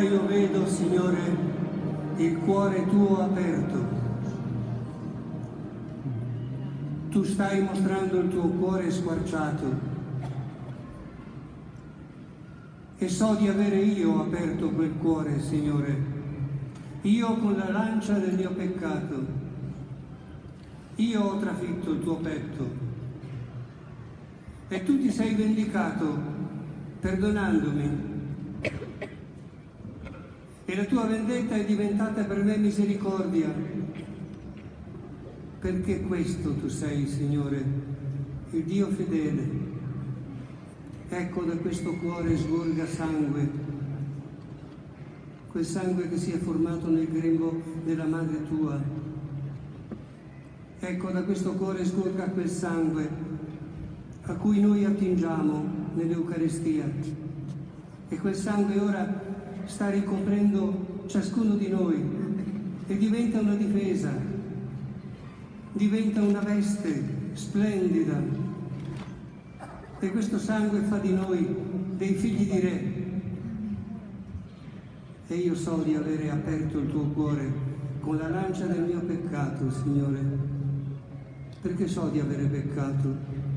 io vedo, Signore, il cuore tuo aperto. Tu stai mostrando il tuo cuore squarciato e so di avere io aperto quel cuore, Signore, io con la lancia del mio peccato. Io ho trafitto il tuo petto e tu ti sei vendicato perdonandomi. E la tua vendetta è diventata per me misericordia. Perché questo tu sei, Signore, il Dio fedele. Ecco, da questo cuore sgorga sangue, quel sangue che si è formato nel grembo della madre tua. Ecco, da questo cuore sgorga quel sangue a cui noi attingiamo nell'Eucaristia. E quel sangue ora sta ricoprendo ciascuno di noi e diventa una difesa, diventa una veste splendida. E questo sangue fa di noi dei figli di Re. E io so di avere aperto il tuo cuore con la lancia del mio peccato, Signore, perché so di avere peccato,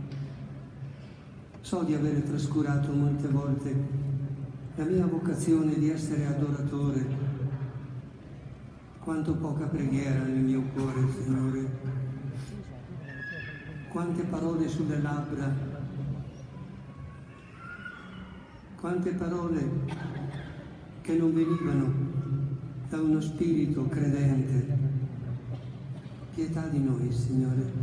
so di avere trascurato molte volte la mia vocazione di essere adoratore. Quanto poca preghiera nel mio cuore, Signore, quante parole sulle labbra, quante parole che non venivano da uno spirito credente. Pietà di noi, Signore.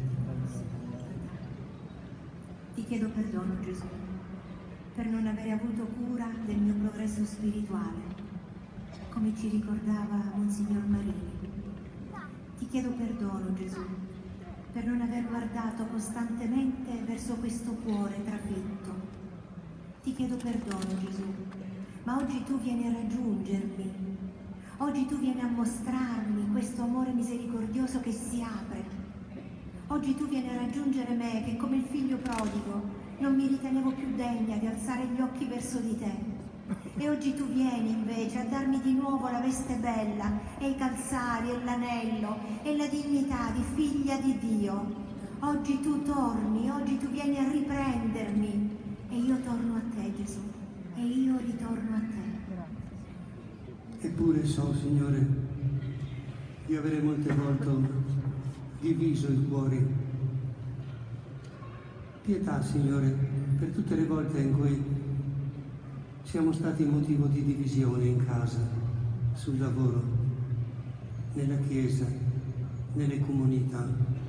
Ti chiedo perdono, Gesù, per non avere avuto cura del mio progresso spirituale, come ci ricordava Monsignor Marini. Ti chiedo perdono, Gesù, per non aver guardato costantemente verso questo cuore trafitto. Ti chiedo perdono, Gesù, ma oggi tu vieni a raggiungermi, oggi tu vieni a mostrarmi questo amore misericordioso che si apre. Oggi tu vieni a raggiungere me che come il figlio prodigo non mi ritenevo più degna di alzare gli occhi verso di te. E oggi tu vieni invece a darmi di nuovo la veste bella e i calzari e l'anello e la dignità di figlia di Dio. Oggi tu torni, oggi tu vieni a riprendermi e io torno a te, Gesù, e io ritorno a te. Eppure so, Signore, di avere molte volte diviso i cuori. Pietà, Signore, per tutte le volte in cui siamo stati motivo di divisione in casa, sul lavoro, nella Chiesa, nelle comunità.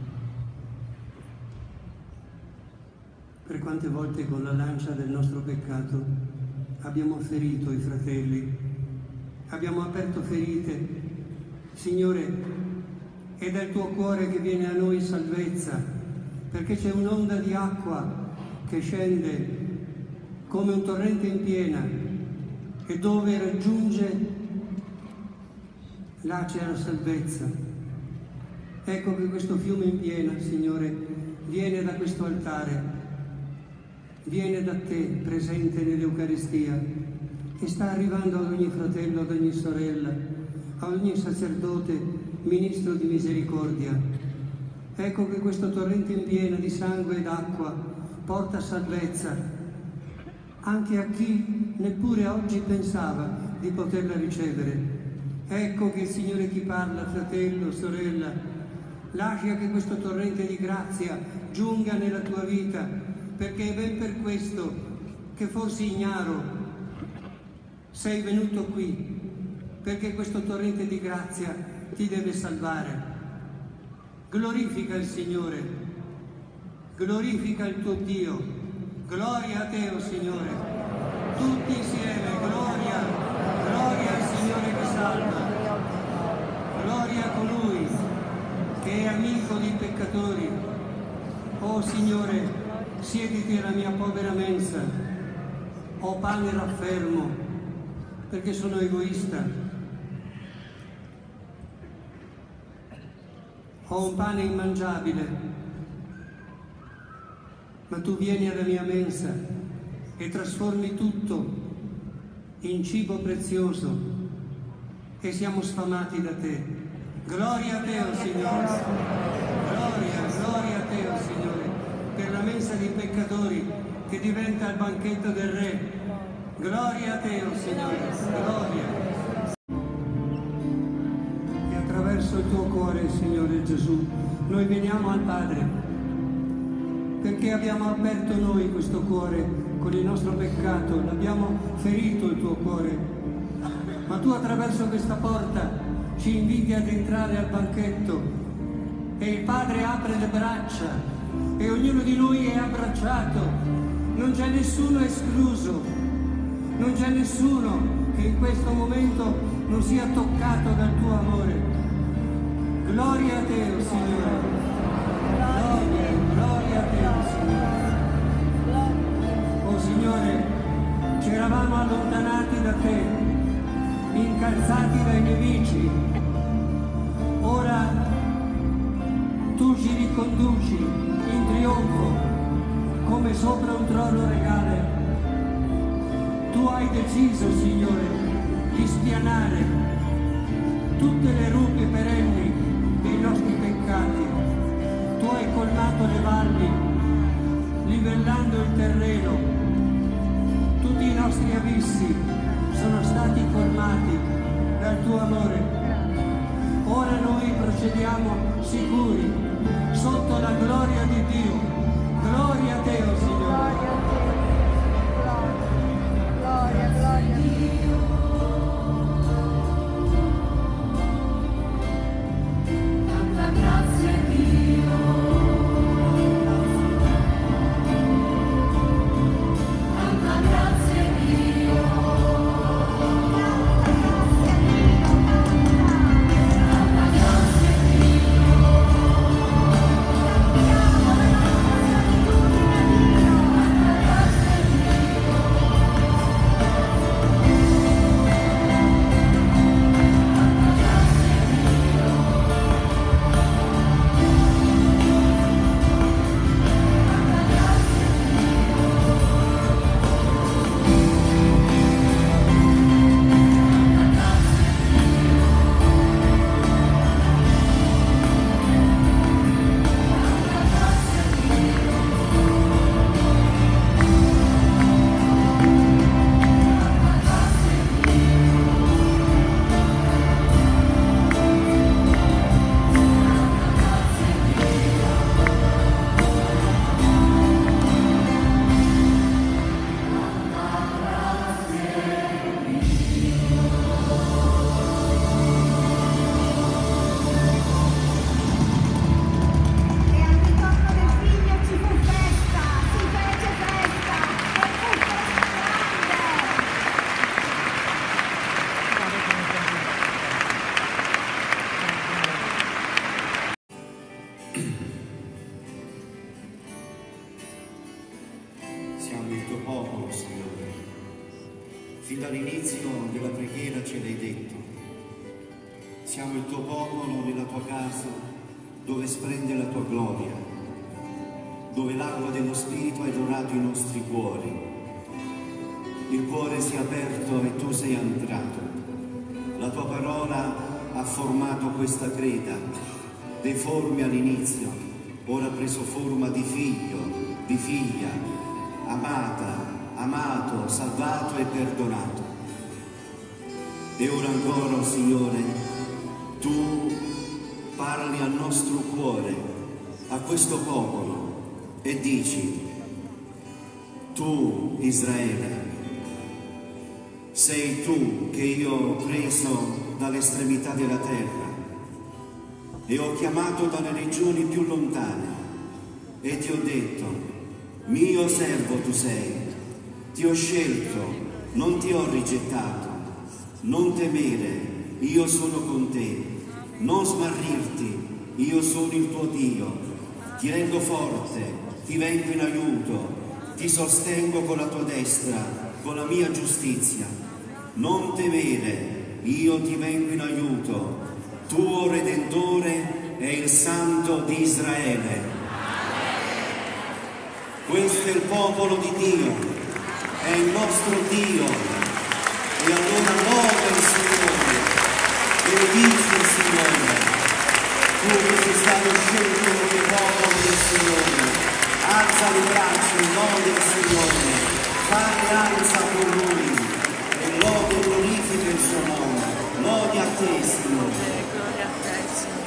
Per quante volte con la lancia del nostro peccato abbiamo ferito i fratelli, abbiamo aperto ferite. Signore, è dal tuo cuore che viene a noi salvezza, perché c'è un'onda di acqua che scende come un torrente in piena e dove raggiunge là c'è la salvezza. Ecco che questo fiume in piena, Signore, viene da questo altare, viene da te presente nell'Eucaristia e sta arrivando ad ogni fratello, ad ogni sorella, a ogni sacerdote, ministro di misericordia. Ecco che questo torrente in piena di sangue ed acqua porta salvezza anche a chi neppure oggi pensava di poterla ricevere. Ecco che il Signore ti parla, fratello, sorella, lascia che questo torrente di grazia giunga nella tua vita, perché è ben per questo che forse ignaro sei venuto qui, perché questo torrente di grazia ti deve salvare. Glorifica il Signore, glorifica il tuo Dio, gloria a te, o Signore, tutti insieme, gloria, gloria al Signore che salva, gloria a colui che è amico dei peccatori. O Signore, siediti alla mia povera mensa, ho pane raffermo, perché sono egoista. Ho un pane immangiabile, ma tu vieni alla mia mensa e trasformi tutto in cibo prezioso e siamo sfamati da te. Gloria a te, oh Signore. Gloria a te, oh Signore, per la mensa dei peccatori che diventa il banchetto del Re. Gloria a te, oh Signore, gloria. E attraverso il tuo cuore, Signore Gesù, noi veniamo al Padre, perché abbiamo aperto noi questo cuore con il nostro peccato, l'abbiamo ferito il tuo cuore, ma tu attraverso questa porta ci inviti ad entrare al banchetto e il Padre apre le braccia e ognuno di noi è abbracciato, non c'è nessuno escluso, non c'è nessuno che in questo momento non sia toccato dal tuo amore. Gloria a te, oh Signore. Gloria a te, oh Signore. Oh Signore, ci eravamo allontanati da te, incalzati dai nemici. Ora tu ci riconduci in trionfo come sopra un trono regale. Tu hai deciso, Signore, di spianare tutte le rughe perenni dei nostri peccati. Tu hai colmato le valli, livellando il terreno. Tutti i nostri abissi sono stati colmati dal tuo amore. Ora noi procediamo sicuri sotto la gloria di Dio. Gloria a te, oh Signore. Gloria a Dio. Tanta grazia a Dio. Tanta grazia a Dio. Tanta grazia a Fin dall'inizio della preghiera ce l'hai detto. Siamo il tuo popolo nella tua casa, dove splende la tua gloria, dove l'acqua dello Spirito ha dorato i nostri cuori. Il cuore si è aperto e tu sei entrato. La tua parola ha formato questa creta, deforme all'inizio, ora ha preso forma di figlio, di figlia, amata, amato, salvato e perdonato. E ora ancora, Signore, tu parli al nostro cuore, a questo popolo, e dici: tu, Israele, sei tu che io ho preso dall'estremità della terra e ho chiamato dalle regioni più lontane e ti ho detto: mio servo tu sei. Ti ho scelto, non ti ho rigettato. Non temere, io sono con te. Non smarrirti, io sono il tuo Dio. Ti rendo forte, ti vengo in aiuto, ti sostengo con la tua destra, con la mia giustizia. Non temere, io ti vengo in aiuto. Tuo Redentore è il Santo di Israele. Questo è il popolo di Dio. È il nostro Dio, E allora loda il Signore, benedici il Signore, tu che sei stato scelto come popolo del Signore, alza le braccia e lode il Signore, fa alleanza con Lui e lode e glorifica il suo nome, lode a te Signore. Gloria a te, Signore.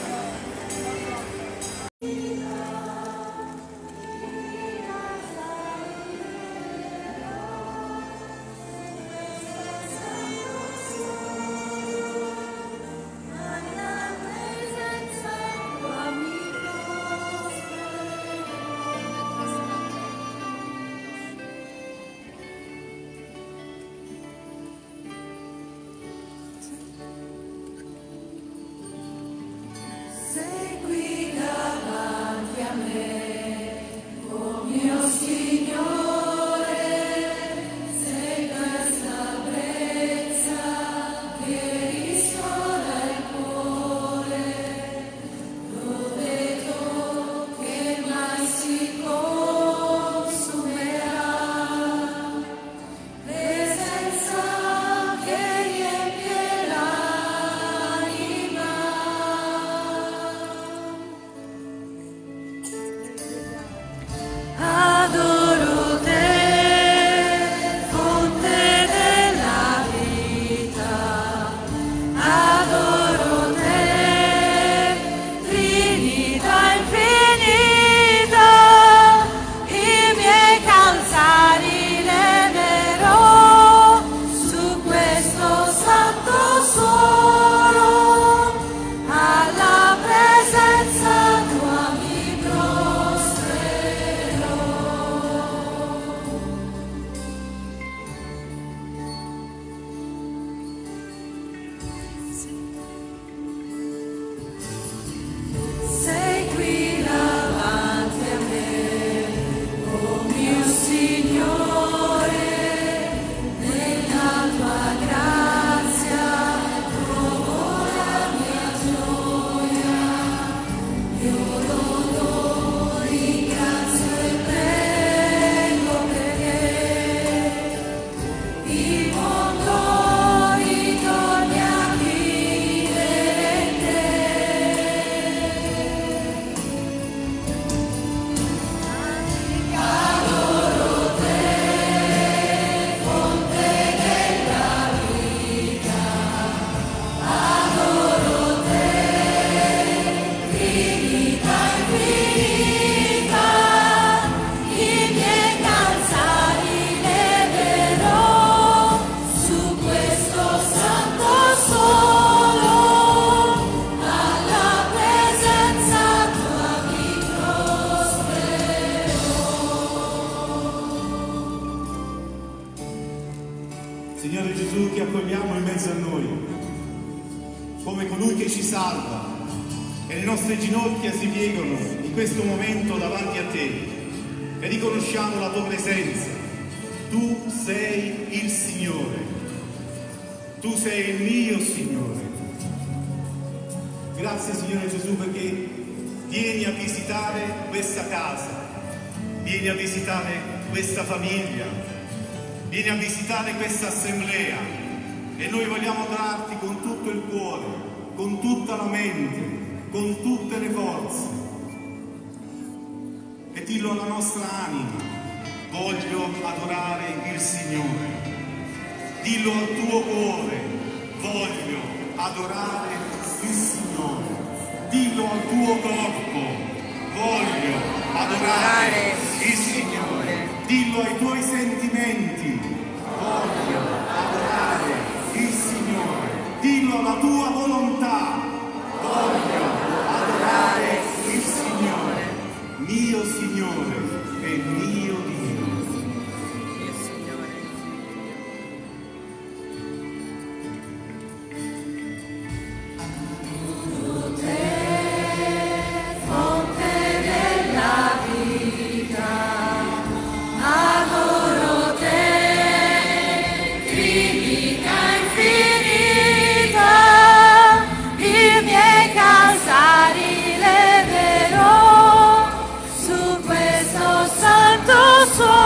Segui davanti a me, oh mio Signore, sei questa brezza che ristora il cuore, lo vedo che mai si consumerà, presenza che riempie l'anima. Adoro te, fonte della vita, adoro te, Trinità infinita, i miei calzari leverò su questo santo suolo, alla presenza tua mi prostrerò. Sei qui davanti a me, oh mio Signore, nella tua grazia trovo la mia gioia. Io lo ringrazio e prego perché il mondo ritorni a vivere in te. Adoro te, fonte della vita, adoro te, Trinità infinita, i miei calzari leverò su questo santo suolo, alla presenza tua mi prostrerò. Signore Gesù, ti accogliamo in mezzo a noi, come colui che ci salva, e le nostre ginocchia si piegano in questo momento davanti a te e riconosciamo la tua presenza. Tu sei il Signore, tu sei il mio Signore. Grazie Signore Gesù perché vieni a visitare questa casa, vieni a visitare questa famiglia, vieni a visitare questa assemblea e noi vogliamo adorarti con tutto il cuore, con tutta la mente, con tutte le forze. E dillo alla nostra anima, voglio adorare il Signore. Dillo al tuo cuore, voglio adorare il Signore. Dillo al tuo corpo, voglio adorare il Signore. Dillo ai tuoi sentimenti, voglio adorare il Signore. Dillo alla tua volontà, voglio adorare il Signore. Mio Signore e mio Dio. Mio Signore. Fonte della vita, adoro te, Trinità infinita, i miei calzari leverò su questo santo suolo.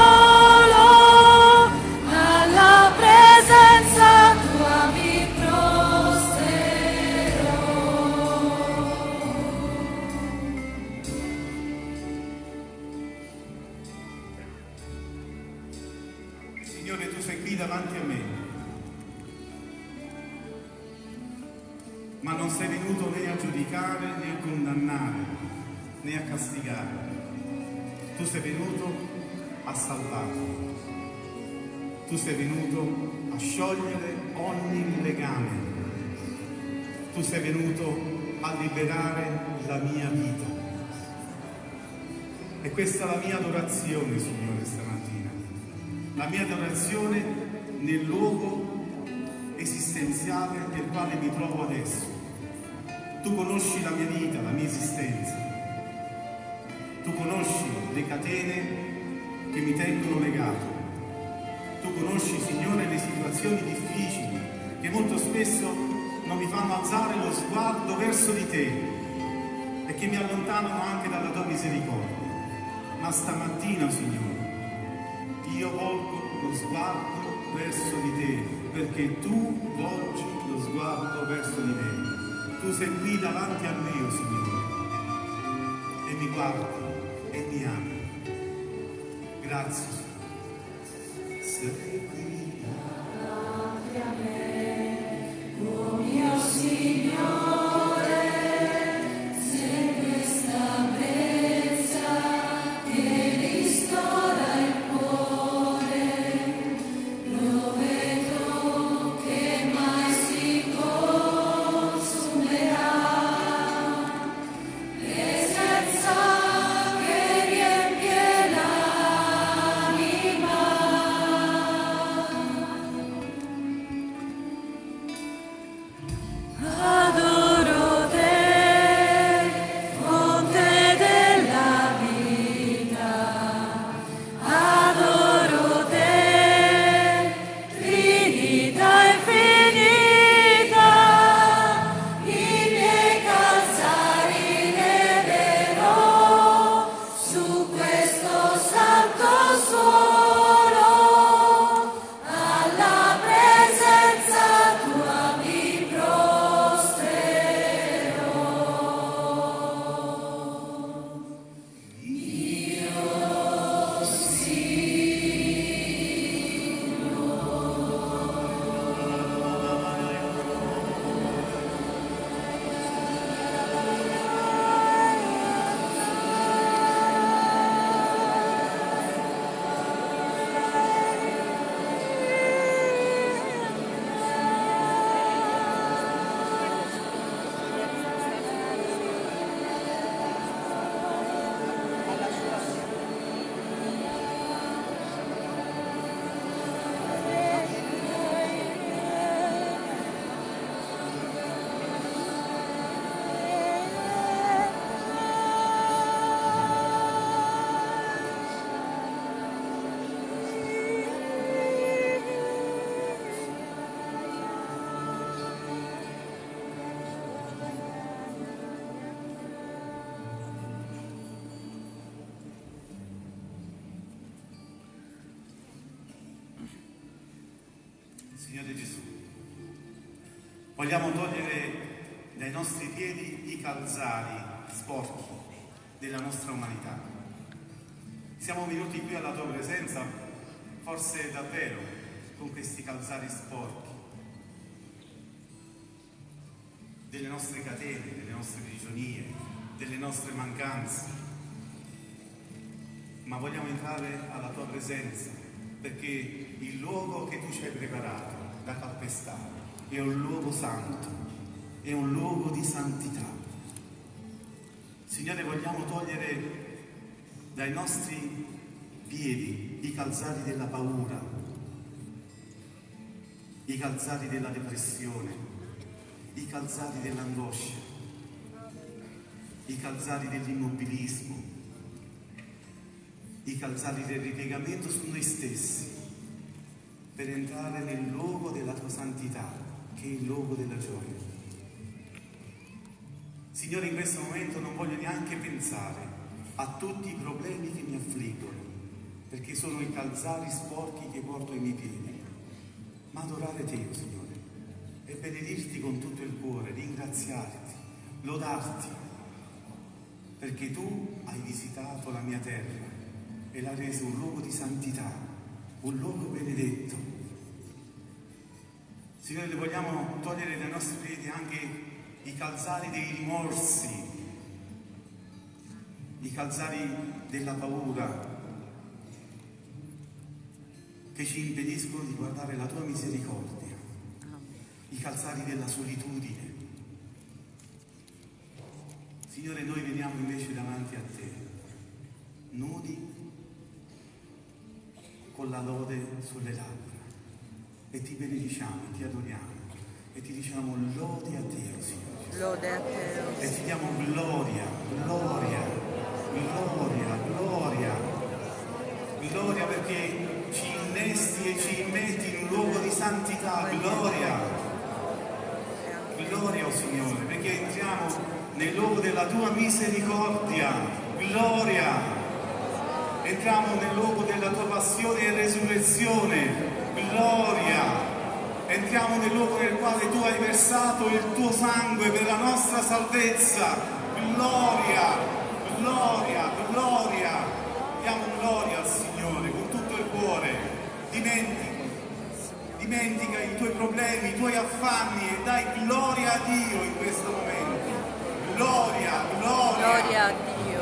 Signore, tu sei qui davanti a me, ma non sei venuto né a giudicare, né a condannare, né a castigare. Tu sei venuto a salvare. Tu sei venuto a sciogliere ogni legame. Tu sei venuto a liberare la mia vita. E questa è la mia adorazione, Signore, stamattina. La mia adorazione nel luogo esistenziale nel quale mi trovo adesso. Tu conosci la mia vita, la mia esistenza. Tu conosci le catene che mi tengono legato. Tu conosci, Signore, le situazioni difficili che molto spesso non mi fanno alzare lo sguardo verso di te e che mi allontanano anche dalla tua misericordia. Ma stamattina, Signore, io volgo lo sguardo verso di te, perché tu volgi lo sguardo verso di me. Tu sei qui davanti a me, oh Signore, e mi guardi e mi ami. Grazie, Signore. Sei qui davanti a me, oh mio Signore. Signore Gesù, vogliamo togliere dai nostri piedi i calzari sporchi della nostra umanità. Siamo venuti qui alla tua presenza, forse davvero, con questi calzari sporchi delle nostre catene, delle nostre prigionie, delle nostre mancanze. Ma vogliamo entrare alla tua presenza, perché il luogo che tu ci hai preparato da calpestare è un luogo santo, è un luogo di santità. Signore, vogliamo togliere dai nostri piedi i calzari della paura, i calzari della depressione, i calzari dell'angoscia, i calzari dell'immobilismo, i calzari del ripiegamento su noi stessi, per entrare nel luogo della tua santità, che è il luogo della gioia. Signore, in questo momento non voglio neanche pensare a tutti i problemi che mi affliggono, perché sono i calzari sporchi che porto ai miei piedi, ma adorare te, Signore, e benedirti con tutto il cuore, ringraziarti, lodarti, perché tu hai visitato la mia terra e l'hai reso un luogo di santità, un luogo benedetto. Signore, le vogliamo togliere dai nostri piedi anche i calzari dei rimorsi, i calzari della paura, che ci impediscono di guardare la tua misericordia, i calzari della solitudine. Signore, noi veniamo invece davanti a te, nudi, con la lode sulle labbra, e ti benediciamo, e ti adoriamo, e ti diciamo lode a Dio, Signore. Lode a te, oh E ti diamo gloria, gloria, gloria, gloria, gloria, perché ci innesti e ci immetti in un luogo di santità, gloria, gloria, oh Signore, perché entriamo nel luogo della tua misericordia, gloria, entriamo nel luogo della tua passione e resurrezione, gloria, entriamo nel luogo nel quale tu hai versato il tuo sangue per la nostra salvezza, gloria, gloria, gloria, diamo gloria al Signore con tutto il cuore. Dimentica i tuoi problemi, i tuoi affanni e dai gloria a Dio in questo momento. Gloria, gloria. gloria a Dio.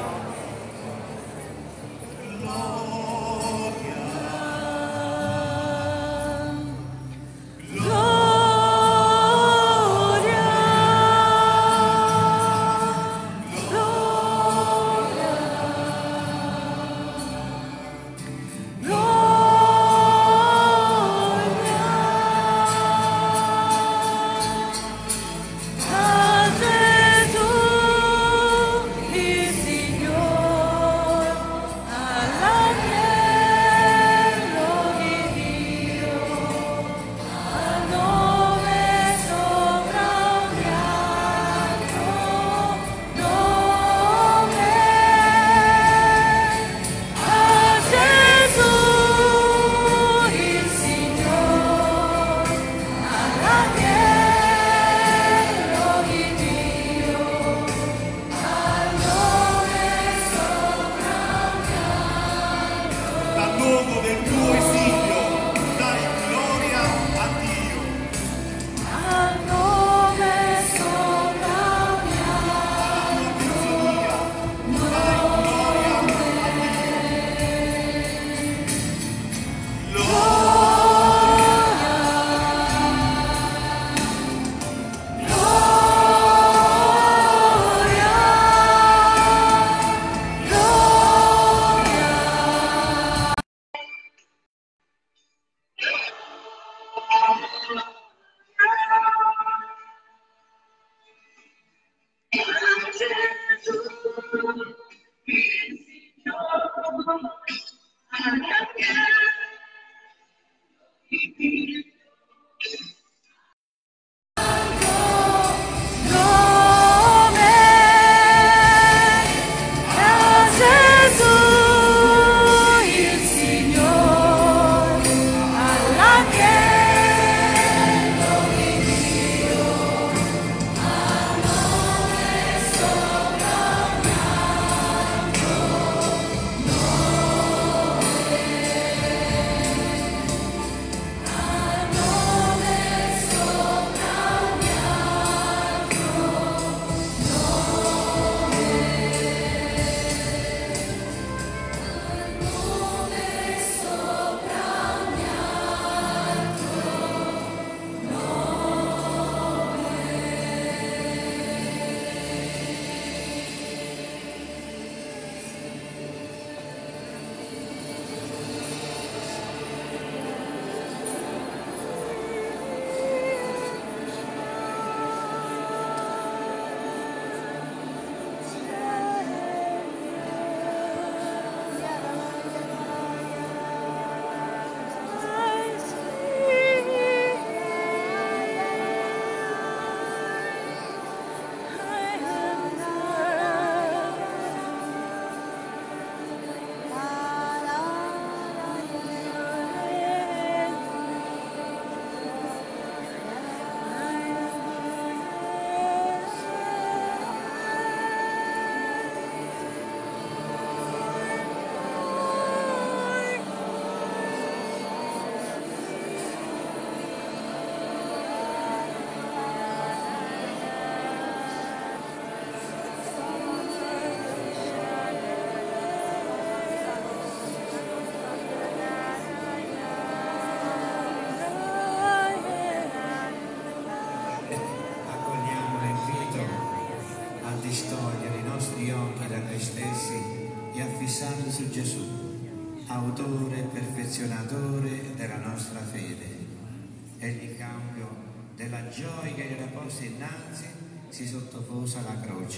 autore e perfezionatore della nostra fede. Egli, cambio della gioia che gli era posta innanzi, si sottopose alla croce.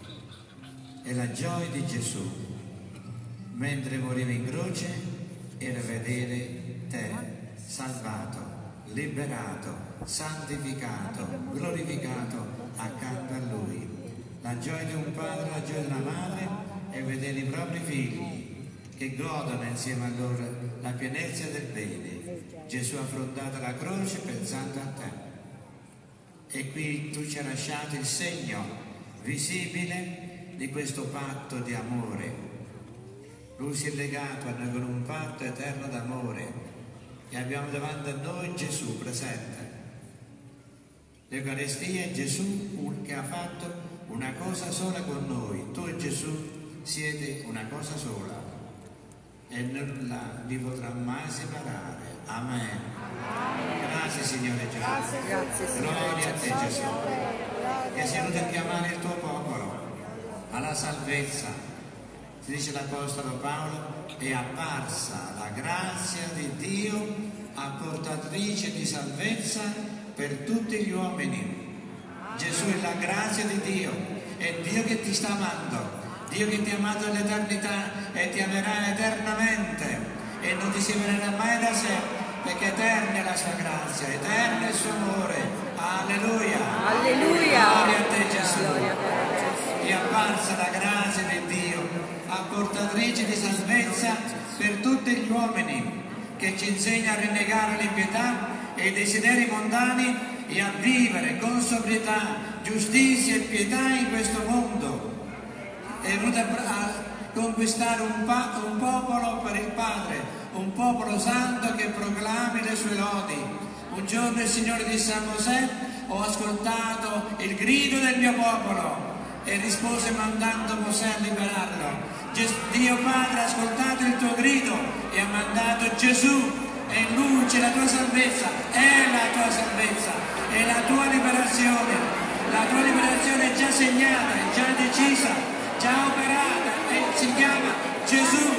E la gioia di Gesù, mentre moriva in croce, era vedere te salvato, liberato, santificato, glorificato accanto a Lui. La gioia di un padre, la gioia di una madre è vedere i propri figli che godono insieme a loro la pienezza del bene. Gesù ha affrontato la croce pensando a te. E qui tu ci hai lasciato il segno visibile di questo patto di amore. Lui si è legato a noi con un patto eterno d'amore e abbiamo davanti a noi Gesù presente. L'Eucaristia è Gesù che ha fatto una cosa sola con noi. Tu e Gesù siete una cosa sola e nulla vi potrà mai separare. Amen. Grazie Signore Gesù. Grazie, Gloria a te Gesù, che sei venuto a chiamare il tuo popolo alla salvezza. Si dice l'Apostolo Paolo, è apparsa la grazia di Dio apportatrice di salvezza per tutti gli uomini. Gesù è la grazia di Dio, è Dio che ti sta amando, Dio che ti ha amato nell'eternità e ti amerà eternamente e non ti separerà mai da sé, perché eterna è la sua grazia, eterno è il suo amore. Alleluia. Alleluia. Gloria a te Gesù. È apparsa la grazia di Dio, apportatrice di salvezza per tutti gli uomini, che ci insegna a rinnegare l'impietà e i desideri mondani e a vivere con sobrietà, giustizia e pietà in questo mondo. È venuta a conquistare un popolo per il Padre, un popolo santo che proclami le sue lodi. Un giorno il Signore disse a Mosè: ho ascoltato il grido del mio popolo, e rispose mandando Mosè a liberarlo. Dio Padre ha ascoltato il tuo grido e ha mandato Gesù, e in Lui c'è la tua salvezza, è la tua salvezza, è la tua liberazione. La tua liberazione è già segnata, è già decisa, già operata, e si chiama Gesù.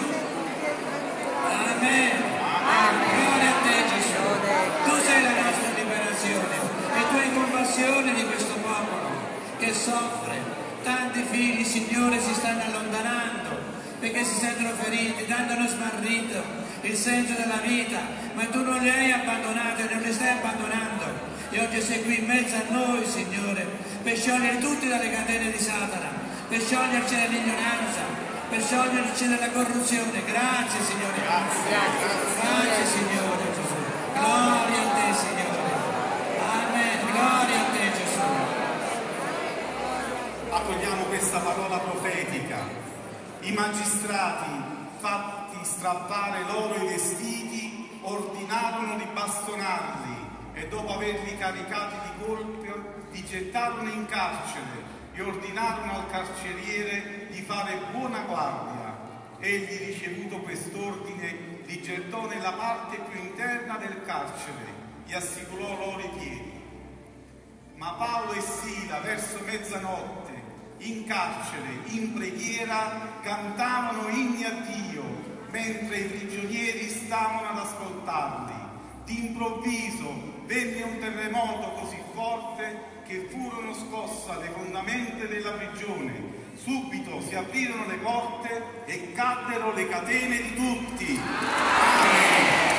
Amen. Gloria a te Gesù. Tu sei la nostra liberazione e tu hai compassione di questo popolo che soffre. Tanti figli, Signore, si stanno allontanando perché si sentono feriti, danno smarrito il senso della vita, ma tu non li hai abbandonati e non li stai abbandonando. E oggi sei qui in mezzo a noi, Signore, per sciogliere tutti dalle catene di Satana, per scioglierci dall'ignoranza, per scioglierci dalla corruzione. Grazie, Signore. Grazie, Signore Gesù. Gloria a te, Signore. Amen. Gloria a te, Gesù. Accogliamo questa parola profetica. I magistrati, fatti strappare loro i vestiti, ordinarono di bastonarli e dopo averli caricati di colpi li gettarono in carcere e ordinarono al carceriere di fare buona guardia. Egli, ricevuto quest'ordine, li gettò nella parte più interna del carcere e assicurò loro i piedi. Ma Paolo e Sila, verso mezzanotte, in carcere, in preghiera, cantavano inni a Dio, mentre i prigionieri stavano ad ascoltarli. D'improvviso venne un terremoto così forte che furono scosse le fondamenta della prigione. Subito si aprirono le porte e caddero le catene di tutti. Amen.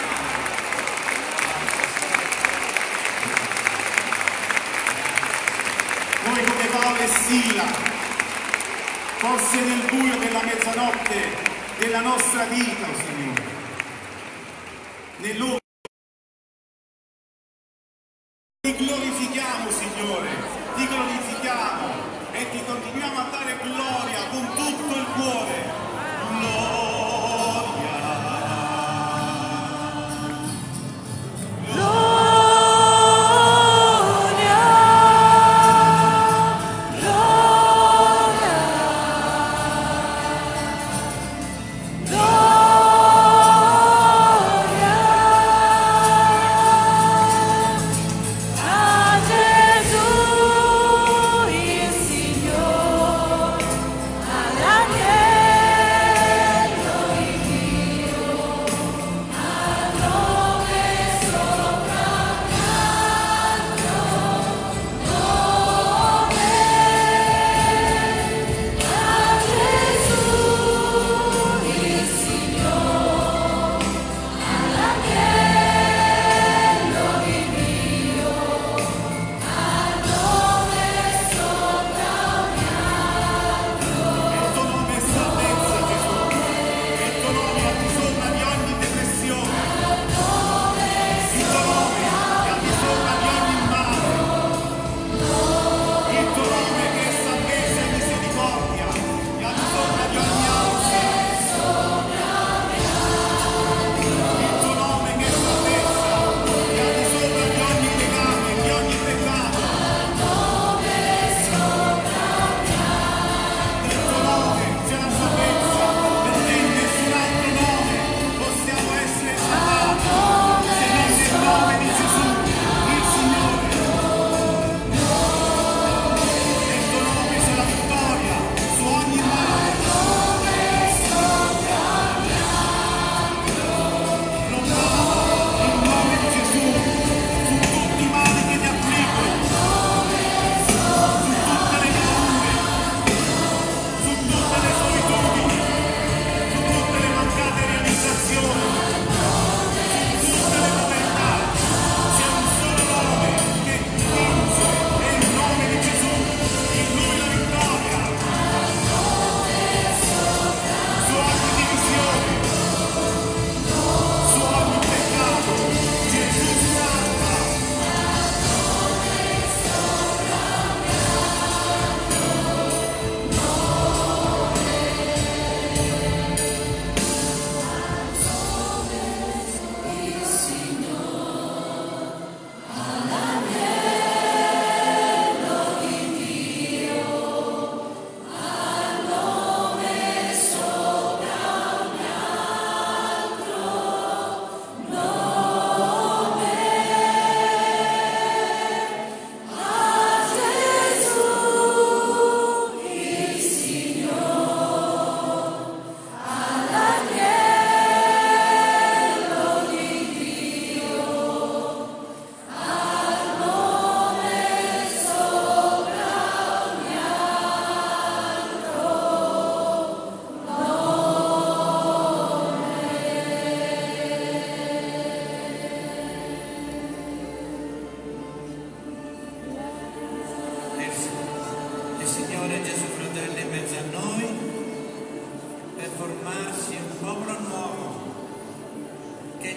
Noi come Paolo e Sila, forse nel buio della mezzanotte della nostra vita, oh Signore, nell'ora ti glorifichiamo, Signore, ti glorifichiamo e ti continuiamo a dare gloria con tutto il cuore. Gloria.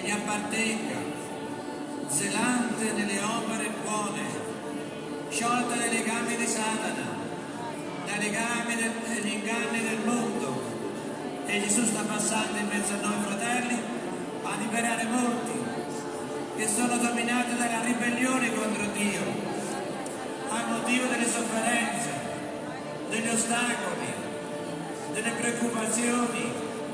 gli appartenga, zelante nelle opere buone, sciolta dai legami di Satana, dai legami degli inganni del mondo. E Gesù sta passando in mezzo a noi fratelli a liberare molti che sono dominati dalla ribellione contro Dio, a motivo delle sofferenze, degli ostacoli, delle preoccupazioni.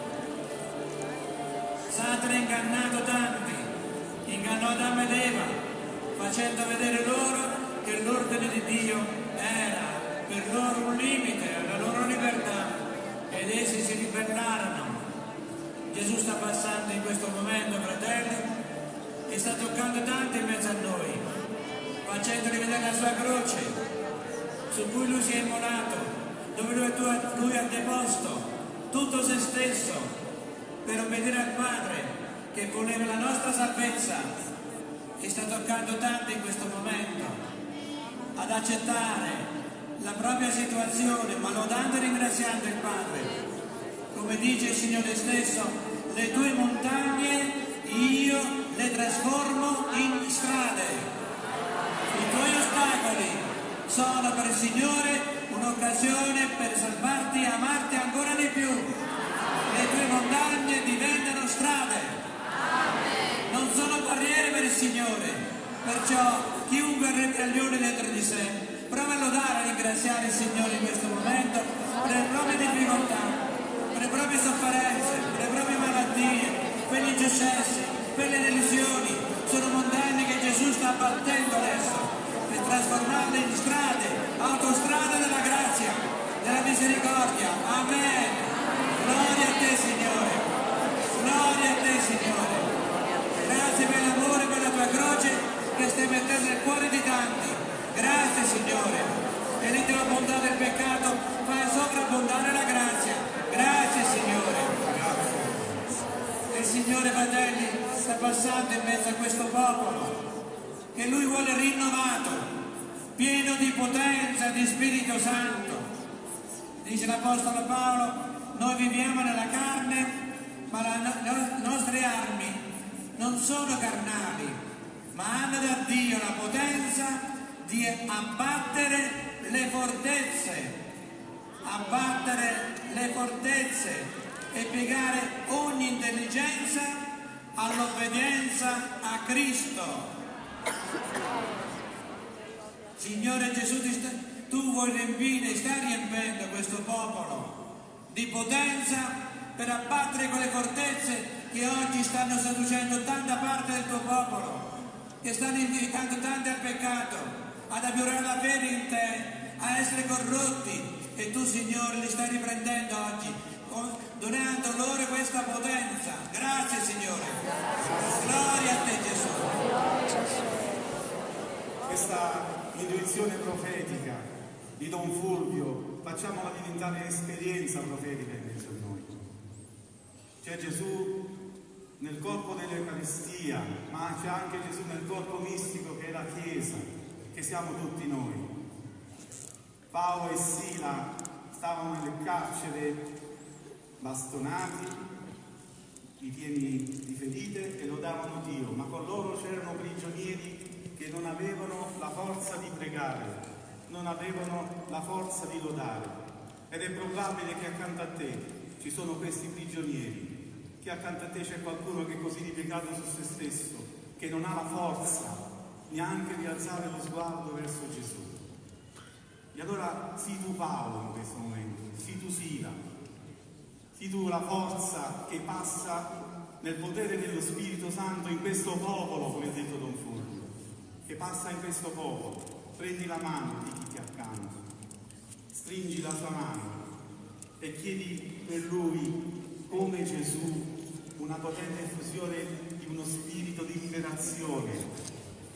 Satana ha ingannato tanti, ingannò Adamo ed Eva, facendo vedere loro che l'ordine di Dio era per loro un limite alla loro libertà, ed essi si ribellarono. Gesù sta passando in questo momento, fratelli, e sta toccando tanti in mezzo a noi, facendoli vedere la sua croce, su cui lui si è immolato, dove lui ha deposto tutto se stesso per obbedire al Padre che voleva la nostra salvezza, e sta toccando tanti in questo momento ad accettare la propria situazione, ma lodando e ringraziando il Padre. Come dice il Signore stesso, le tue montagne io le trasformo in strade. I tuoi ostacoli sono per il Signore un'occasione per salvarti e amarti ancora di più. Le tue montagne diventano strade. Non sono barriere per il Signore. Perciò chiunque è ribellione dentro di sé, prova a lodare e ringraziare il Signore in questo momento per le proprie difficoltà, per le proprie sofferenze, per le proprie malattie, per gli insuccessi, per le delusioni. Sono montagne che Gesù sta abbattendo adesso per trasformarle in strade, autostrade della grazia, della misericordia. Amen. Gloria a te, Signore. Gloria a te, Signore. Grazie per l'amore, per la tua croce che stai mettendo nel cuore di tanti. Grazie, Signore. E l'intera bontà del peccato fa sovrabbondare la grazia. Grazie, Signore. E il Signore, fratelli, sta passando in mezzo a questo popolo che Lui vuole rinnovato, pieno di potenza, di Spirito Santo. Dice l'Apostolo Paolo, noi viviamo nella carne, ma le nostre armi non sono carnali, ma hanno da Dio la potenza di abbattere le fortezze e piegare ogni intelligenza all'obbedienza a Cristo. Signore Gesù, tu vuoi riempire, stai riempendo questo popolo di potenza per abbattere quelle fortezze che oggi stanno seducendo tanta parte del tuo popolo, che stanno invitando tanti al peccato, ad abiurare la fede in te, a essere corrotti, e tu, Signore, li stai riprendendo oggi, donando loro questa potenza. Grazie, Signore. Gloria a te, Gesù. Questa intuizione profetica di Don Fulvio, facciamola diventare esperienza profetica in mezzo a noi. C'è Gesù nel corpo dell'Eucaristia, ma c'è anche Gesù nel corpo mistico che è la Chiesa, che siamo tutti noi. Paolo e Sila stavano nel carcere bastonati, i pieni di ferite, e lodavano Dio, ma con loro c'erano prigionieri che non avevano la forza di pregare, non avevano la forza di lodare. Ed è probabile che accanto a te ci sono questi prigionieri, che accanto a te c'è qualcuno che è così ripiegato su se stesso, che non ha la forza neanche di alzare lo sguardo verso Gesù. E allora sii tu Paolo in questo momento, sii tu Sila, sii tu la forza che passa nel potere dello Spirito Santo in questo popolo, come ha detto Don Fulvio, che passa in questo popolo. Prendi la mano di chi ti è accanto, stringi la sua mano e chiedi per lui, come Gesù, una potente effusione di uno spirito di liberazione,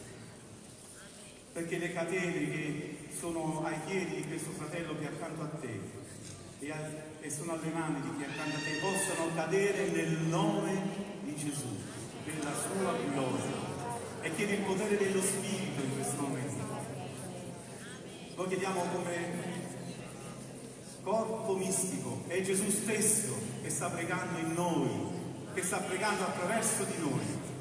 perché le catene che sono ai piedi di questo fratello che è accanto a te e sono alle mani di chi è accanto a te possano cadere nel nome di Gesù, per la sua gloria. E chiedi il potere dello Spirito in questo momento. Lo chiediamo come corpo mistico, è Gesù stesso che sta pregando in noi, che sta pregando attraverso di noi.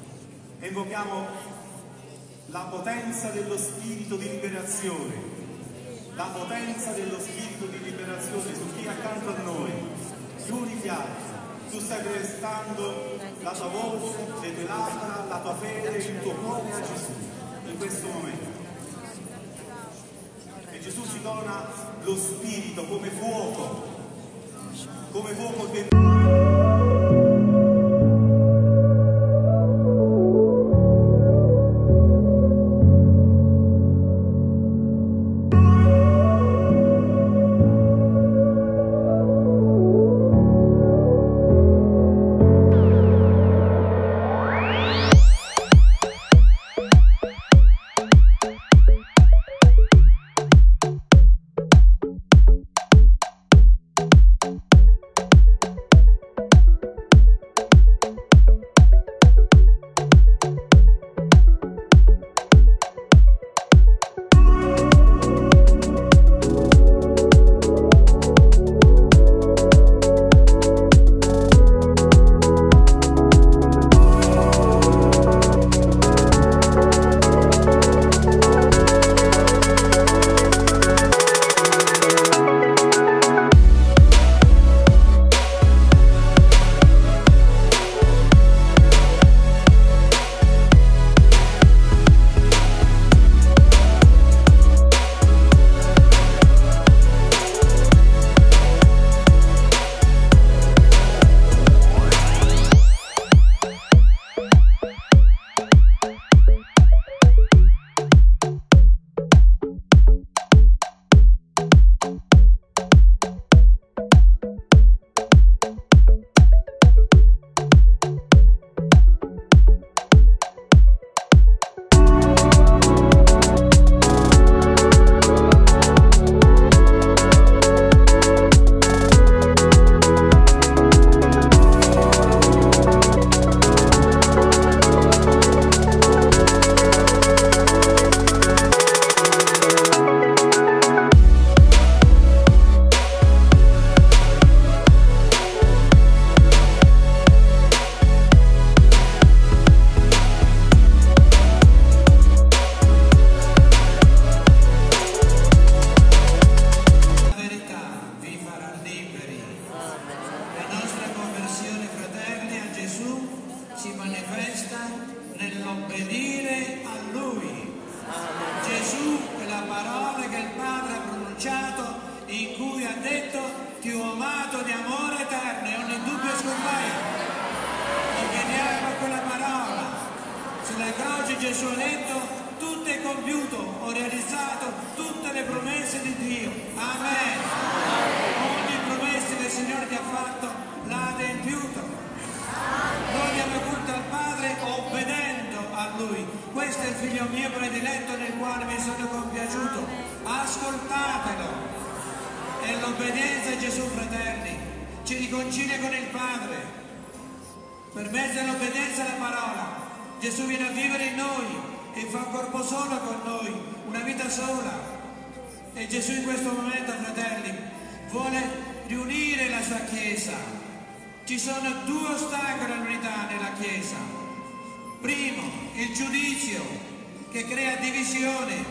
e invochiamo la potenza dello spirito di liberazione, la potenza dello spirito di liberazione su chi è accanto a noi, gli uni gli altri. Tu stai prestando la tua voce, le tue labbra, la tua fede, il tuo cuore a Gesù in questo momento. E Gesù ci dona lo spirito come fuoco che... nell'obbedire a Lui. Gesù è la parola che il Padre ha pronunciato, in cui ha detto: ti ho amato di amore eterno, e ogni dubbio scompaia. Obbediamo a quella parola. Sulla croce Gesù ha detto: tutto è compiuto, ho realizzato tutte le promesse di Dio. Amen. Ogni promessa che il Signore ti ha fatto l'ha adempiuto. Noi diamo culto al Padre obbedendo a Lui. Questo è il Figlio mio prediletto, nel quale mi sono compiaciuto. Ascoltatelo. E l'obbedienza a Gesù, fratelli, ci riconcilia con il Padre. Per mezzo dell'obbedienza alla parola, Gesù viene a vivere in noi e fa un corpo solo con noi, una vita sola. E Gesù in questo momento, fratelli, vuole riunire la sua Chiesa. Ci sono due ostacoli all'unità nella Chiesa. Primo, il giudizio, che crea divisione.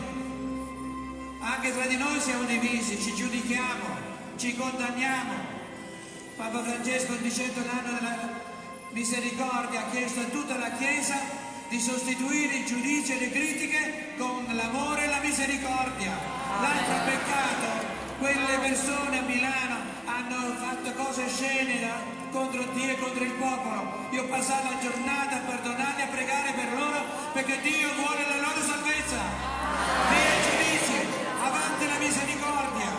Anche tra di noi siamo divisi, ci giudichiamo, ci condanniamo. Papa Francesco, dicendo l'anno della misericordia, ha chiesto a tutta la Chiesa di sostituire il giudizio e le critiche con l'amore e la misericordia. L'altro peccato, quelle persone a Milano hanno fatto cose oscene contro Dio e contro il popolo. Io ho passato la giornata a perdonarli, a pregare per loro, perché Dio vuole la loro salvezza. Via i giudizi, avanti la misericordia.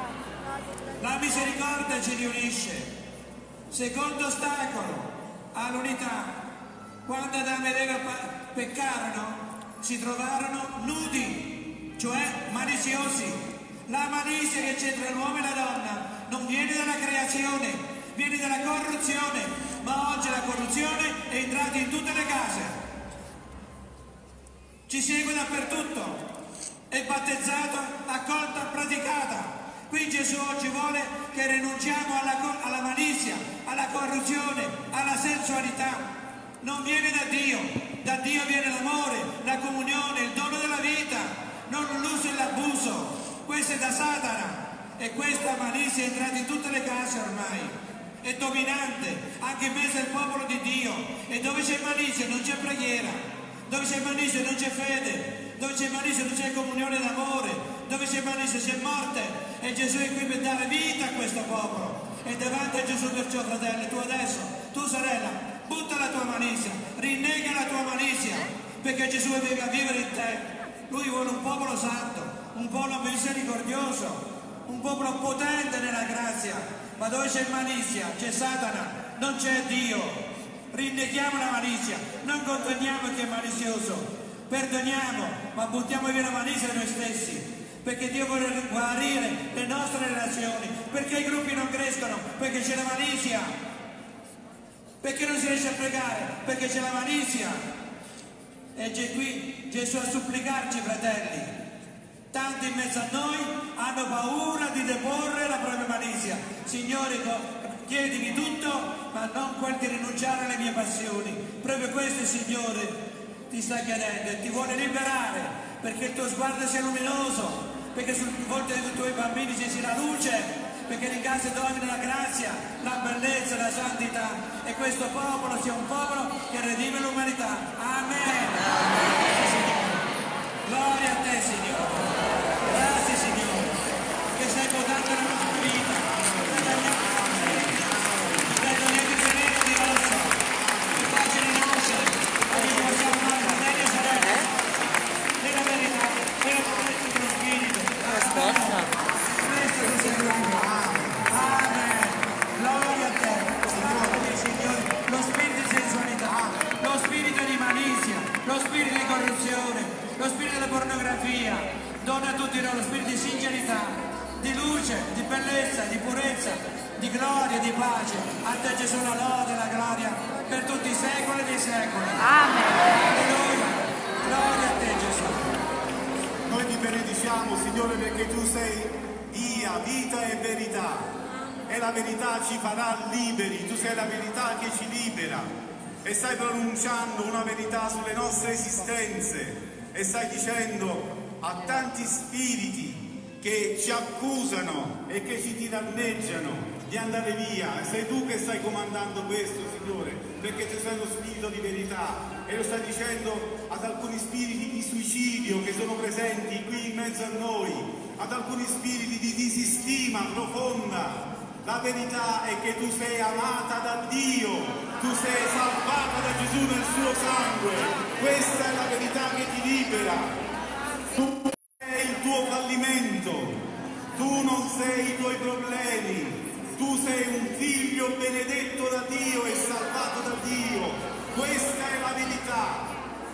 La misericordia ci riunisce. Secondo ostacolo all'unità: quando Adamo ed Eva peccarono, si trovarono nudi, cioè maliziosi. La malizia che c'è tra l'uomo e la donna non viene dalla creazione, viene dalla corruzione, ma oggi la corruzione è entrata in tutte le case. Ci segue dappertutto, è battezzato, accolta, praticata. Qui Gesù oggi vuole che rinunciamo alla malizia, alla corruzione, alla sensualità. non viene da Dio. Da Dio viene l'amore, la comunione, il dono della vita, non l'uso e l'abuso. Questo è da Satana e questa malizia è entrata in tutte le case ormai. È dominante anche in mezzo al popolo di Dio. E dove c'è malizia non c'è preghiera, dove c'è malizia non c'è fede, dove c'è malizia non c'è comunione d'amore, dove c'è malizia c'è morte. E Gesù è qui per dare vita a questo popolo. E davanti a Gesù, perciò, fratello, tu adesso, tu sorella, butta la tua malizia, rinnega la tua malizia, perché Gesù deve vivere in te. Lui vuole un popolo santo, un popolo misericordioso, un popolo potente nella grazia. Ma dove c'è malizia c'è Satana, non c'è Dio. Rinneghiamo la malizia, non condanniamo chi è malizioso, perdoniamo, ma buttiamo via la malizia da noi stessi. Perché Dio vuole guarire le nostre relazioni, perché i gruppi non crescono, perché c'è la malizia, perché non si riesce a pregare, perché c'è la malizia. E c'è qui Gesù a supplicarci, fratelli. Tanti in mezzo a noi hanno paura di deporre la propria malizia. Signore, chiedimi tutto, ma non quel di rinunciare alle mie passioni. Proprio questo il Signore ti sta chiedendo e ti vuole liberare, perché il tuo sguardo sia luminoso, perché sul volto dei tuoi bambini ci sia la luce, perché in casa domina la grazia, la bellezza, la santità, e questo popolo sia un popolo che redime l'umanità. Amen. Gloria a te, Signore. Grazie, Signore, che stai votando la nostra vita. Dai toglieti il veneno di rosso, che faccia rinascere, e che possiamo fare fratelli e sorelle. Nella verità, nella potenza dello Spirito. Questo ti servirà. Amen. Gloria a te. Gloria, Signore. Lo spirito di sensualità, lo spirito di malizia, lo spirito di corruzione, lo spirito della pornografia, dona a tutti noi lo spirito di sincerità, di luce, di bellezza, di purezza, di gloria, di pace. A te Gesù la lode e la gloria per tutti i secoli dei secoli. Amen. Alleluia. Gloria a te, Gesù. Noi ti benediciamo, Signore, perché tu sei vita e verità. E la verità ci farà liberi, tu sei la verità che ci libera. E stai pronunciando una verità sulle nostre esistenze. E stai dicendo a tanti spiriti che ci accusano e che ci tiranneggiano di andare via. E sei tu che stai comandando questo, Signore, perché tu sei lo spirito di verità. E lo stai dicendo ad alcuni spiriti di suicidio che sono presenti qui in mezzo a noi, ad alcuni spiriti di disistima profonda. La verità è che tu sei amata da Dio, tu sei salvata da Gesù nel suo sangue. Questa è la verità che ti libera. Tu sei il tuo fallimento, tu non sei i tuoi problemi, tu sei un figlio benedetto da Dio e salvato da Dio. Questa è la verità.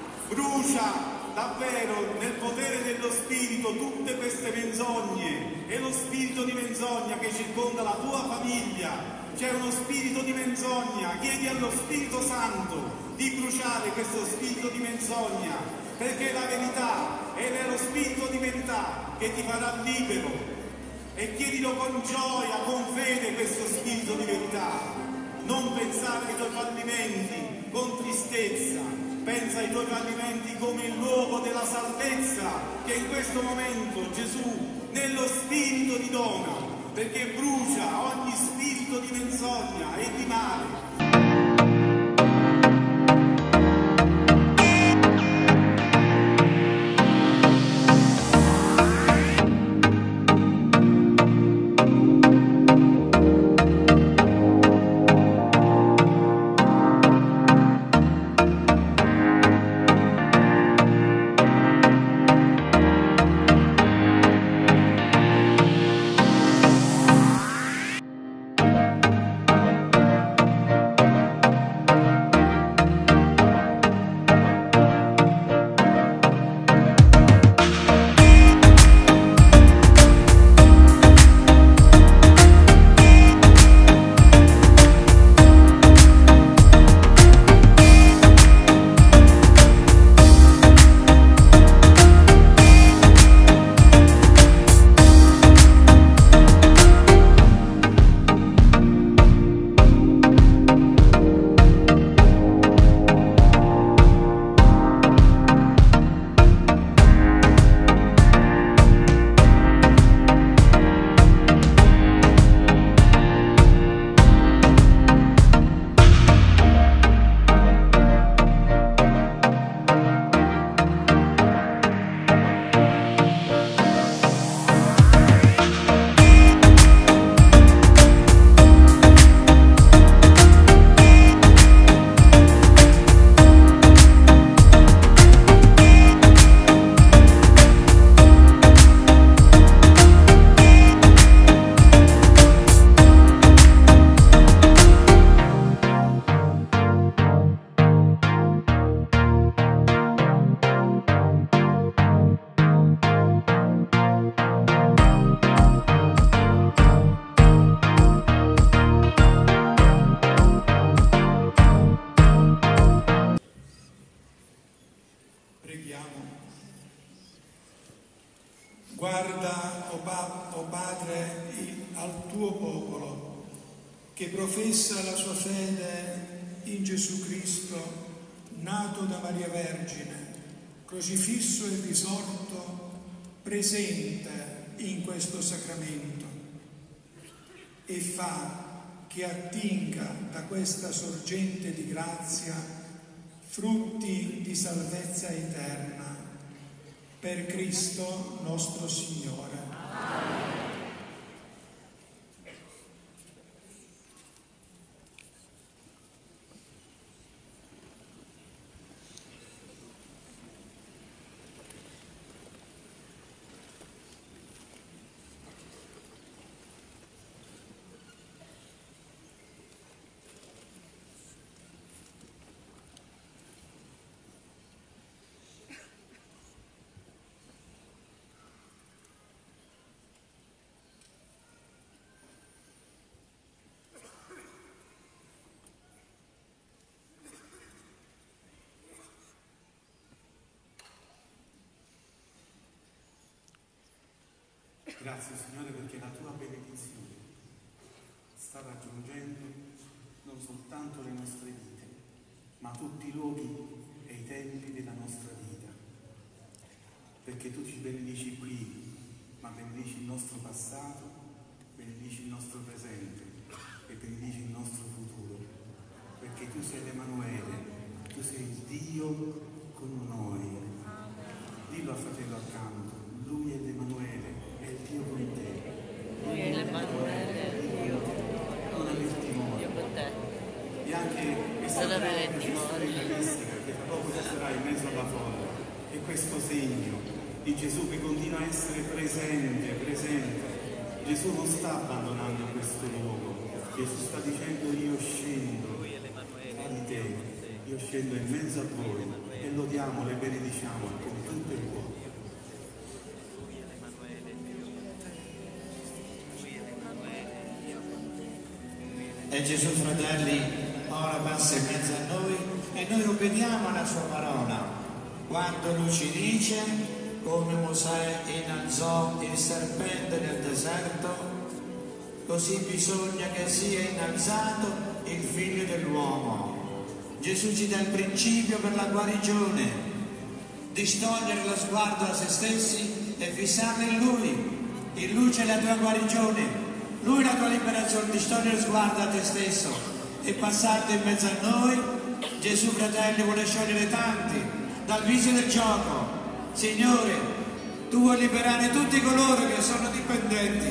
Brucia davvero nel potere dello Spirito tutte queste menzogne. È lo spirito di menzogna che circonda la tua famiglia. C'è uno spirito di menzogna. Chiedi allo Spirito Santo di bruciare questo spirito di menzogna, perché la verità è lo spirito di verità che ti farà libero. E chiedilo con gioia, con fede, questo spirito di verità. Non pensare ai tuoi fallimenti con tristezza, pensa ai tuoi fallimenti come il luogo della salvezza che in questo momento Gesù nello spirito ti dona, perché brucia ogni spirito di menzogna e di male. Guarda, o Padre, al tuo popolo che professa la sua fede in Gesù Cristo, nato da Maria Vergine, crocifisso e risorto, presente in questo sacramento, e fa che attinga da questa sorgente di grazia frutti di salvezza eterna. Per Cristo nostro Signore. Amen. Grazie Signore perché la tua benedizione sta raggiungendo non soltanto le nostre vite, ma tutti i luoghi e i tempi della nostra vita. Perché tu ci benedici qui, ma benedici il nostro passato, benedici il nostro presente e benedici il nostro futuro. Perché tu sei l'Emanuele, tu sei Dio con noi. Dillo al fratello accanto, lui è l'Emanuele. È Dio con te. Lui è l'Emanuele, Dio. Non aver timore. Dio con te. E anche questa caratteristica che tra poco ci sarà in mezzo alla folla è questo segno di Gesù che continua a essere presente. Gesù non sta abbandonando questo luogo. Gesù sta dicendo io scendo tra di te, io scendo in mezzo a voi e lodiamo, le benediciamo con tutto il cuore. E Gesù, fratelli, ora passa in mezzo a noi e noi obbediamo alla sua parola. Quando lui ci dice, come Mosè innalzò il serpente nel deserto, così bisogna che sia innalzato il figlio dell'uomo. Gesù ci dà il principio per la guarigione, distogliere lo sguardo da se stessi e fissarlo in lui. In lui c'è la tua guarigione. Lui la tua liberazione, di togliere lo sguardo a te stesso e passarti in mezzo a noi. Gesù, fratelli, vuole sciogliere tanti dal vizio del gioco. Signore, tu vuoi liberare tutti coloro che sono dipendenti,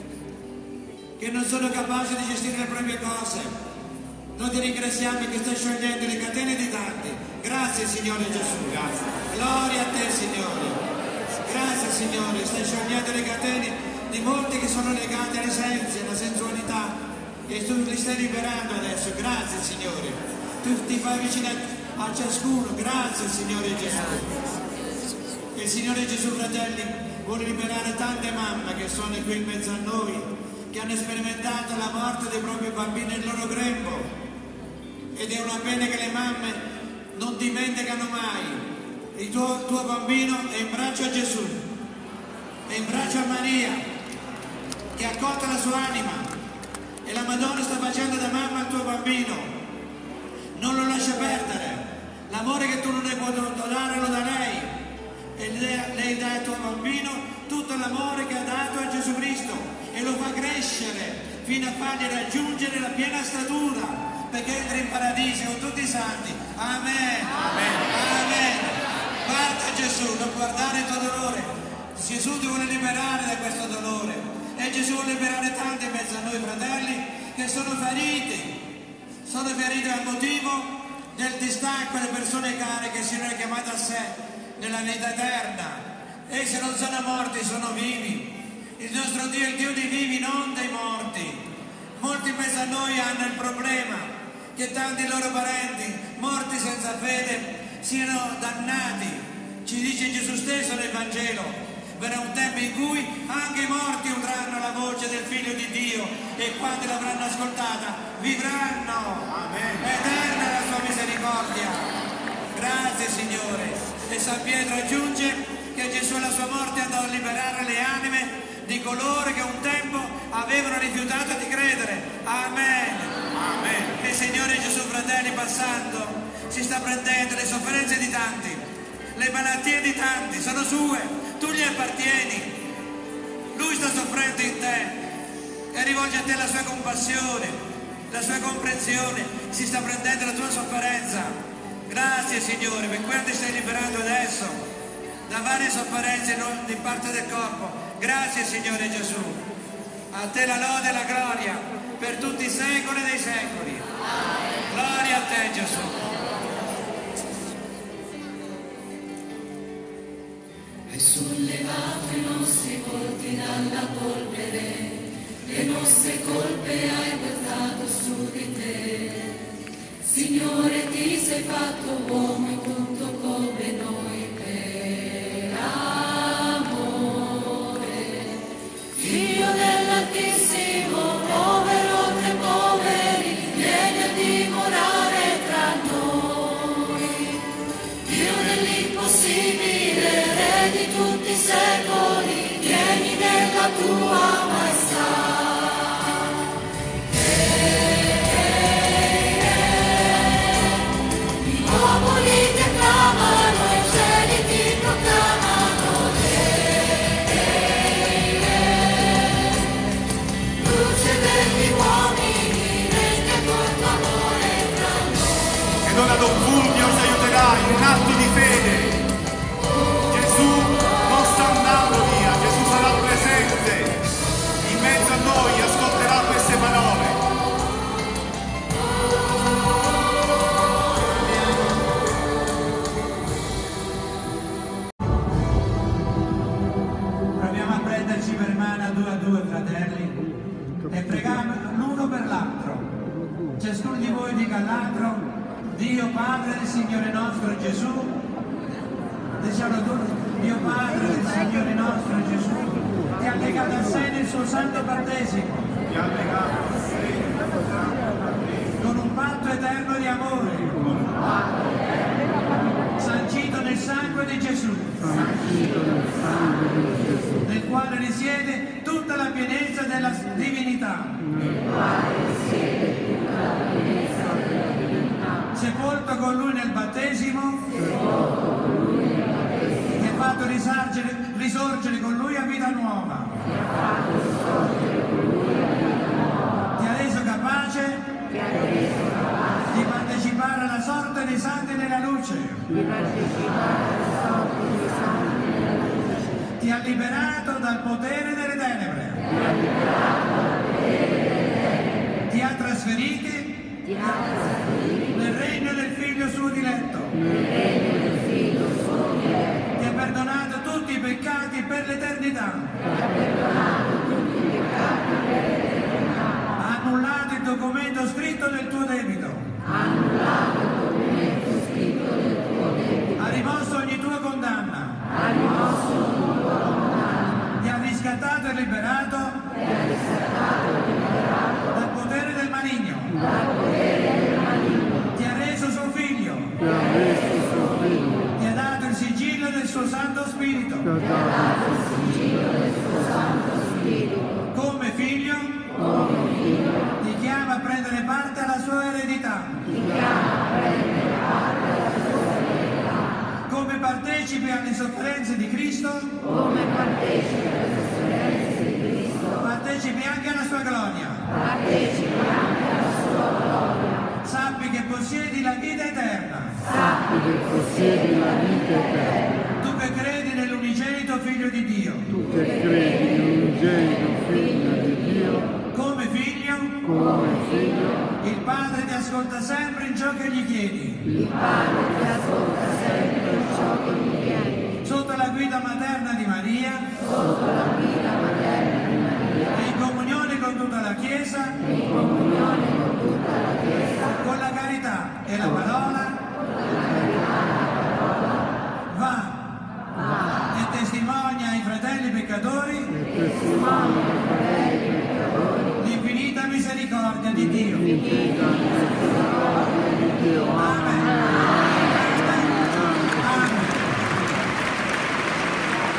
che non sono capaci di gestire le proprie cose. Noi ti ringraziamo che stai sciogliendo le catene di tanti. Grazie, Signore Gesù. Grazie. Gloria a te, Signore. Grazie, Signore, stai sciogliendo le catene di molti che sono legati alle sensi, alla sensualità, e tu li stai liberando adesso. Grazie Signore, tu ti fai vicino a ciascuno. Grazie Signore Gesù. E il Signore Gesù, fratelli, vuole liberare tante mamme che sono qui in mezzo a noi, che hanno sperimentato la morte dei propri bambini nel loro grembo, ed è una pena che le mamme non dimenticano mai. Il tuo bambino è in braccio a Gesù, è in braccio a Maria, che ha accolto la sua anima, e la Madonna sta facendo da mamma al tuo bambino. Non lo lascia perdere. L'amore che tu non hai potuto dare lo dà lei, e lei dà al tuo bambino tutto l'amore che ha dato a Gesù Cristo e lo fa crescere fino a fargli raggiungere la piena statura, perché entra in paradiso con tutti i santi. Amen. Amen. Amen. Guarda Gesù, non guardare il tuo dolore. Gesù ti vuole liberare da questo dolore. E Gesù vuole liberare tanti in mezzo a noi, fratelli, che sono feriti al motivo del distacco alle persone care che si sono chiamate a sé nella vita eterna. Essi non sono morti, sono vivi. Il nostro Dio è il Dio dei vivi, non dei morti. Molti in mezzo a noi hanno il problema che tanti loro parenti, morti senza fede, siano dannati. Ci dice Gesù stesso nel Vangelo: verrà un tempo in cui anche i morti udranno la voce del Figlio di Dio, e quando l'avranno ascoltata vivranno. Amen. Eterna è la sua misericordia. Grazie Signore. E San Pietro aggiunge che Gesù alla sua morte andò a liberare le anime di coloro che un tempo avevano rifiutato di credere. Amen. Amen. Il Signore Gesù, fratelli, passando, si sta prendendo le sofferenze di tanti, le malattie di tanti, sono sue, tu gli appartieni. Lui sta soffrendo in te e rivolge a te la sua compassione, la sua comprensione, si sta prendendo la tua sofferenza. Grazie Signore per quello che ti stai liberando adesso da varie sofferenze in parte del corpo. Grazie Signore Gesù, a te la lode e la gloria per tutti i secoli dei secoli. Gloria a te Gesù. Hai sollevato i nostri volti dalla polvere, le nostre colpe hai portato su di te. Signore, ti sei fatto uomo in tutto come noi per amore. Figlio dell'Altissimo, povero tra i poveri, vieni a dimorare tra noi. Dio dell'impossibile, Re di tutti i secoli, vieni nella tua maestà. Dona Don Fulvio ci aiuterà in un atto di fede. Gesù non sta andando via, Gesù sarà presente in mezzo a noi, ascolterà queste parole. Proviamo a prenderci per mano a due, fratelli, e preghiamo l'uno per l'altro. Ciascuno di voi dica all'altro: Dio Padre del Signore nostro Gesù, diciamo tutti, Dio Padre del Signore nostro Gesù, ti ha legato a sé nel suo santo battesimo, Ti ha legato a sé con un patto eterno di amore, sancito nel sangue di Gesù, nel quale risiede tutta la pienezza della divinità. Sepolto con lui nel battesimo, ti ha fatto risorgere con lui a vita nuova, ti ha reso capace di partecipare alla sorte dei santi nella luce, ti ha liberato dal potere delle tenebre, ti ha trasferiti nel regno del Figlio suo diletto, ti ha perdonato tutti i peccati per l'eternità, ha annullato il documento scritto del tuo debito, ha rimosso ogni tua condanna, ti ha riscattato e liberato dal potere del maligno, ti ha reso suo figlio, ti ha dato il sigillo del suo Santo Spirito, come figlio ti chiama a prendere parte alla sua eredità, come partecipi alle sofferenze di Cristo, partecipi anche alla sua gloria. Sappi che possiedi la vita eterna. Tu che credi nell'unigenito Figlio di Dio. Come figlio, il Padre ti ascolta sempre in ciò che gli chiedi. Sotto la guida materna di Maria, e in comunione con tutta la Chiesa, con la carità e la parola, va e testimonia ai fratelli peccatori l'infinita misericordia di Dio. Amen. Amen.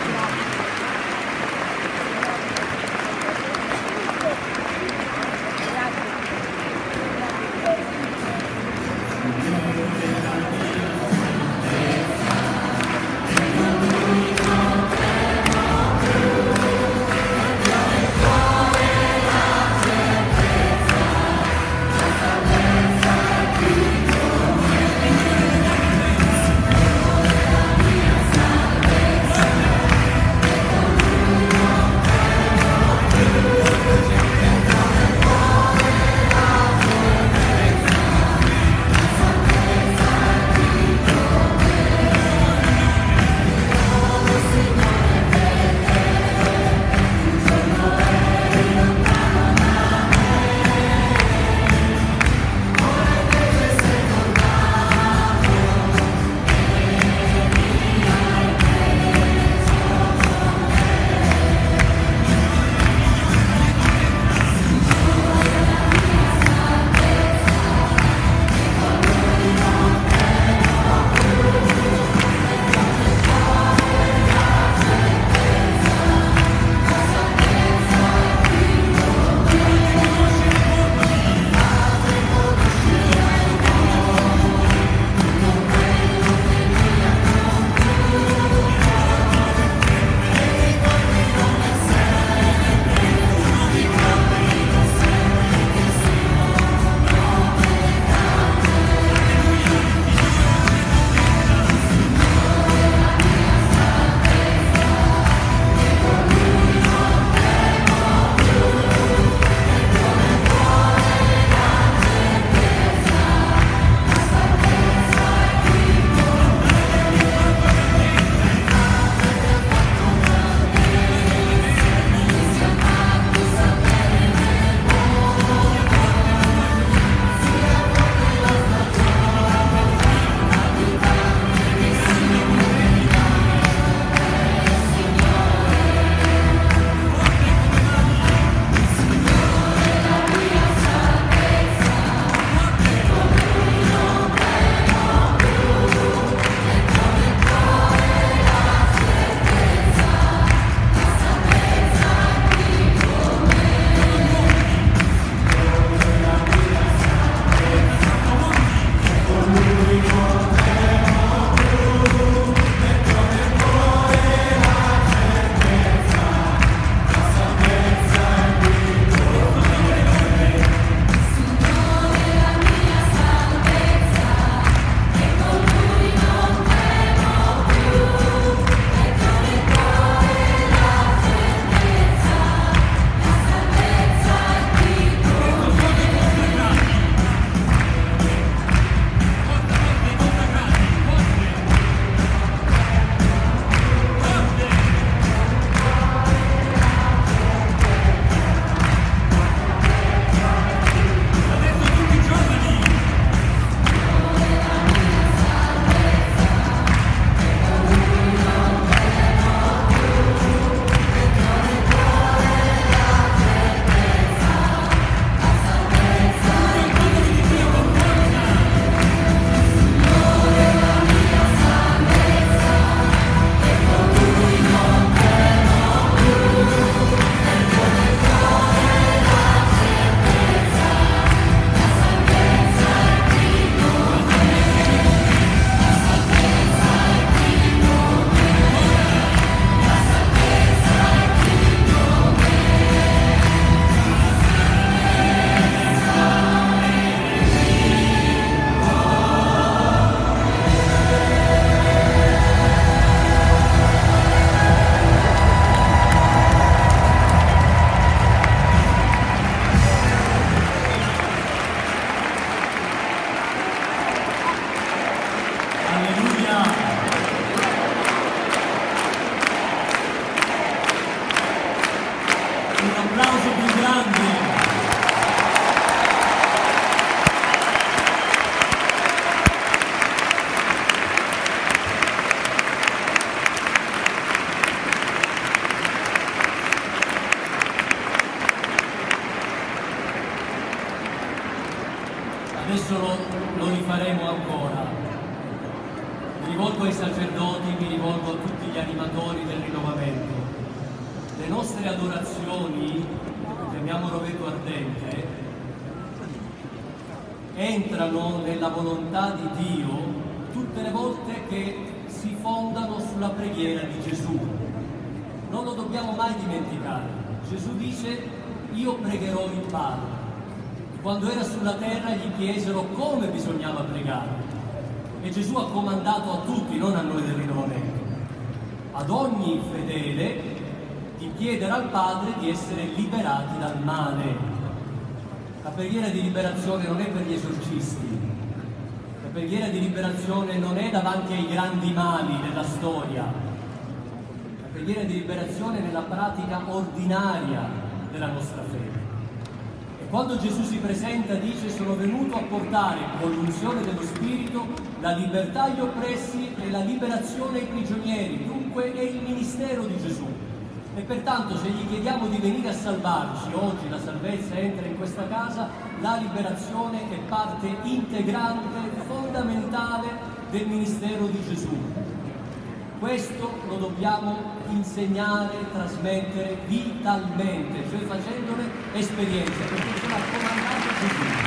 rivolgo ai sacerdoti, mi rivolgo a tutti gli animatori del rinnovamento. Le nostre adorazioni, che chiamiamo roveto ardente, entrano nella volontà di Dio tutte le volte che si fondano sulla preghiera di Gesù. Non lo dobbiamo mai dimenticare. Gesù dice: io pregherò il Padre. Quando era sulla terra gli chiesero come bisognava pregare. E Gesù ha comandato a tutti, non a noi del rinnovamento, ad ogni fedele di chiedere al Padre di essere liberati dal male. La preghiera di liberazione non è per gli esorcisti, la preghiera di liberazione non è davanti ai grandi mali della storia, la preghiera di liberazione è nella pratica ordinaria della nostra fede. E quando Gesù si presenta dice: sono venuto a portare con l'unzione dello Spirito la libertà agli oppressi e la liberazione ai prigionieri. Dunque è il ministero di Gesù. E pertanto se gli chiediamo di venire a salvarci, oggi la salvezza entra in questa casa, la liberazione è parte integrante, fondamentale del ministero di Gesù. Questo lo dobbiamo insegnare, trasmettere vitalmente, cioè facendone esperienza, perché ce l'ha comandato Gesù.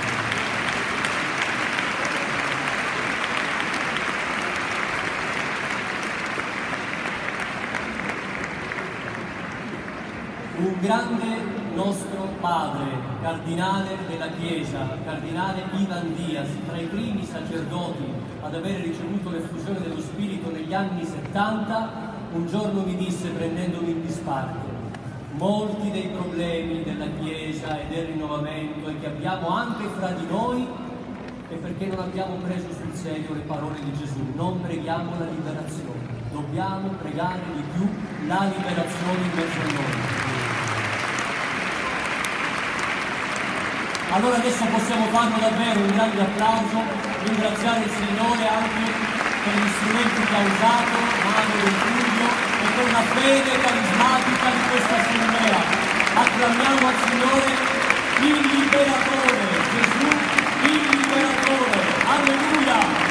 Un grande nostro padre, cardinale della Chiesa, cardinale Ivan Diaz, tra i primi sacerdoti ad avere ricevuto l'effusione dello Spirito negli anni 70, un giorno mi disse, prendendomi in disparte: molti dei problemi della Chiesa e del rinnovamento e che abbiamo anche fra di noi è perché non abbiamo preso sul serio le parole di Gesù. Non preghiamo la liberazione, dobbiamo pregare di più la liberazione in mezzo a noi. Allora adesso possiamo farlo davvero un grande applauso, ringraziare il Signore anche per gli strumenti che ha usato, Mario e Fulvio, e per la fede carismatica di questa assemblea. Acclamiamo al Signore il Liberatore, Gesù il Liberatore. Alleluia!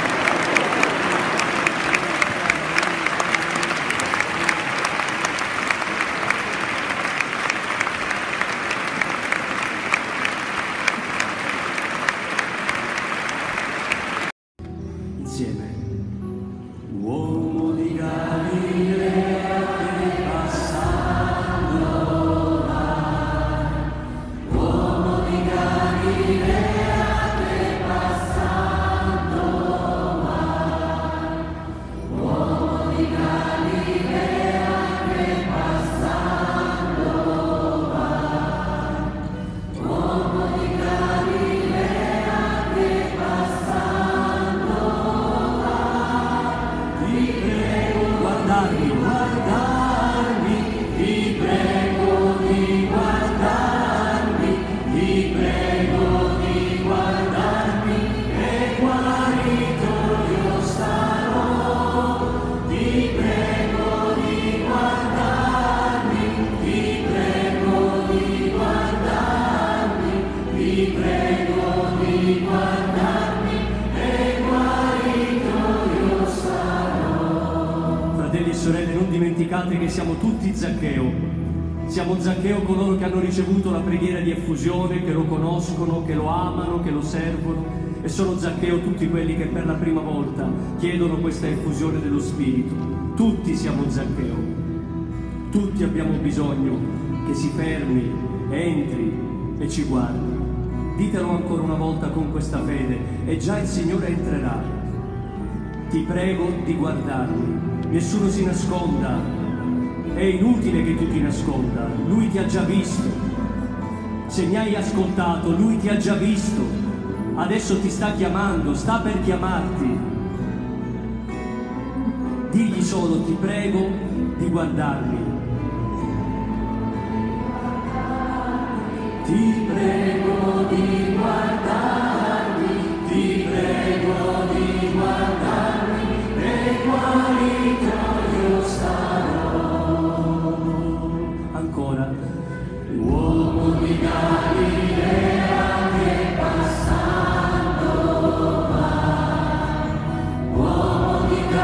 Uomo di Galilea che passando vai, uomo di Galilea che passando vai, uomo di Galilea che passando vai, uomo di Galilea che passando ti prego guardarmi, ti prego di guardarmi, ti prego di guardarmi, e guarito io sarò. Ti prego di guardarmi, ti prego di guardarmi, ti prego di guardarmi, e guarito io sarò. Fratelli e sorelle, non dimenticate che siamo tutti Zaccheo. Siamo Zaccheo coloro che hanno ricevuto la preghiera di effusione, che lo conoscono, che lo amano, che lo servono, e sono Zaccheo tutti quelli che per la prima volta chiedono questa effusione dello Spirito. Tutti siamo Zaccheo. Tutti abbiamo bisogno che si fermi, entri e ci guardi. Ditelo ancora una volta con questa fede e già il Signore entrerà. Ti prego di guardarmi. Nessuno si nasconda, è inutile che tu ti nasconda, Lui ti ha già visto. Se mi hai ascoltato, Lui ti ha già visto, adesso ti sta chiamando, sta per chiamarti. Digli solo: ti prego di guardarmi. Ti prego di guardarmi, ti prego di guardarmi, e guarito io sarò. Ancora. Uomo di Galilea che passando vai, uomo di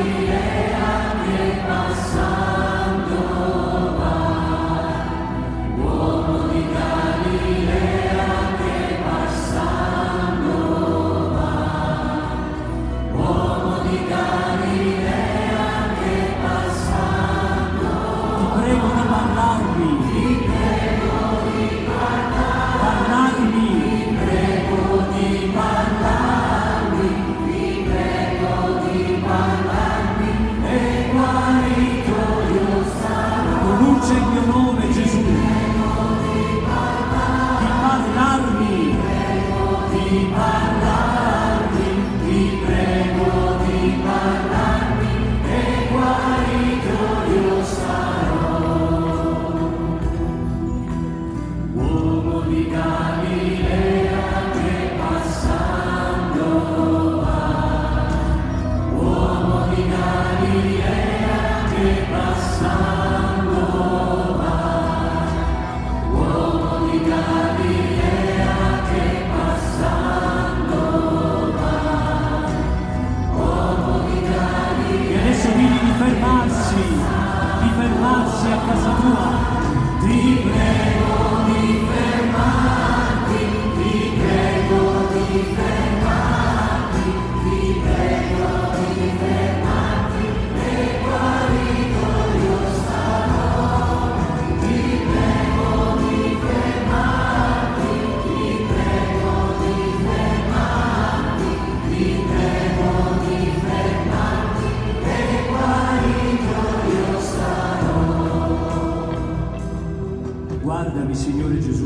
Guardami, Signore Gesù,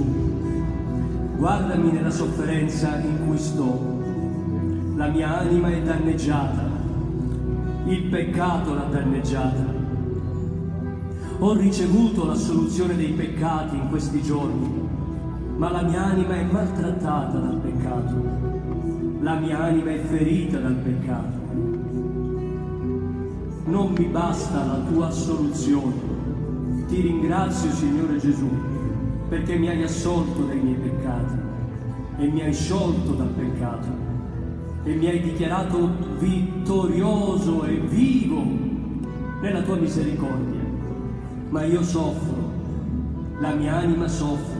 guardami nella sofferenza in cui sto. La mia anima è danneggiata, il peccato l'ha danneggiata. Ho ricevuto l'assoluzione dei peccati in questi giorni, ma la mia anima è maltrattata dal peccato. La mia anima è ferita dal peccato. Non mi basta la tua assoluzione. Ti ringrazio, Signore Gesù, perché mi hai assolto dai miei peccati e mi hai sciolto dal peccato e mi hai dichiarato vittorioso e vivo nella tua misericordia. Ma io soffro, la mia anima soffre.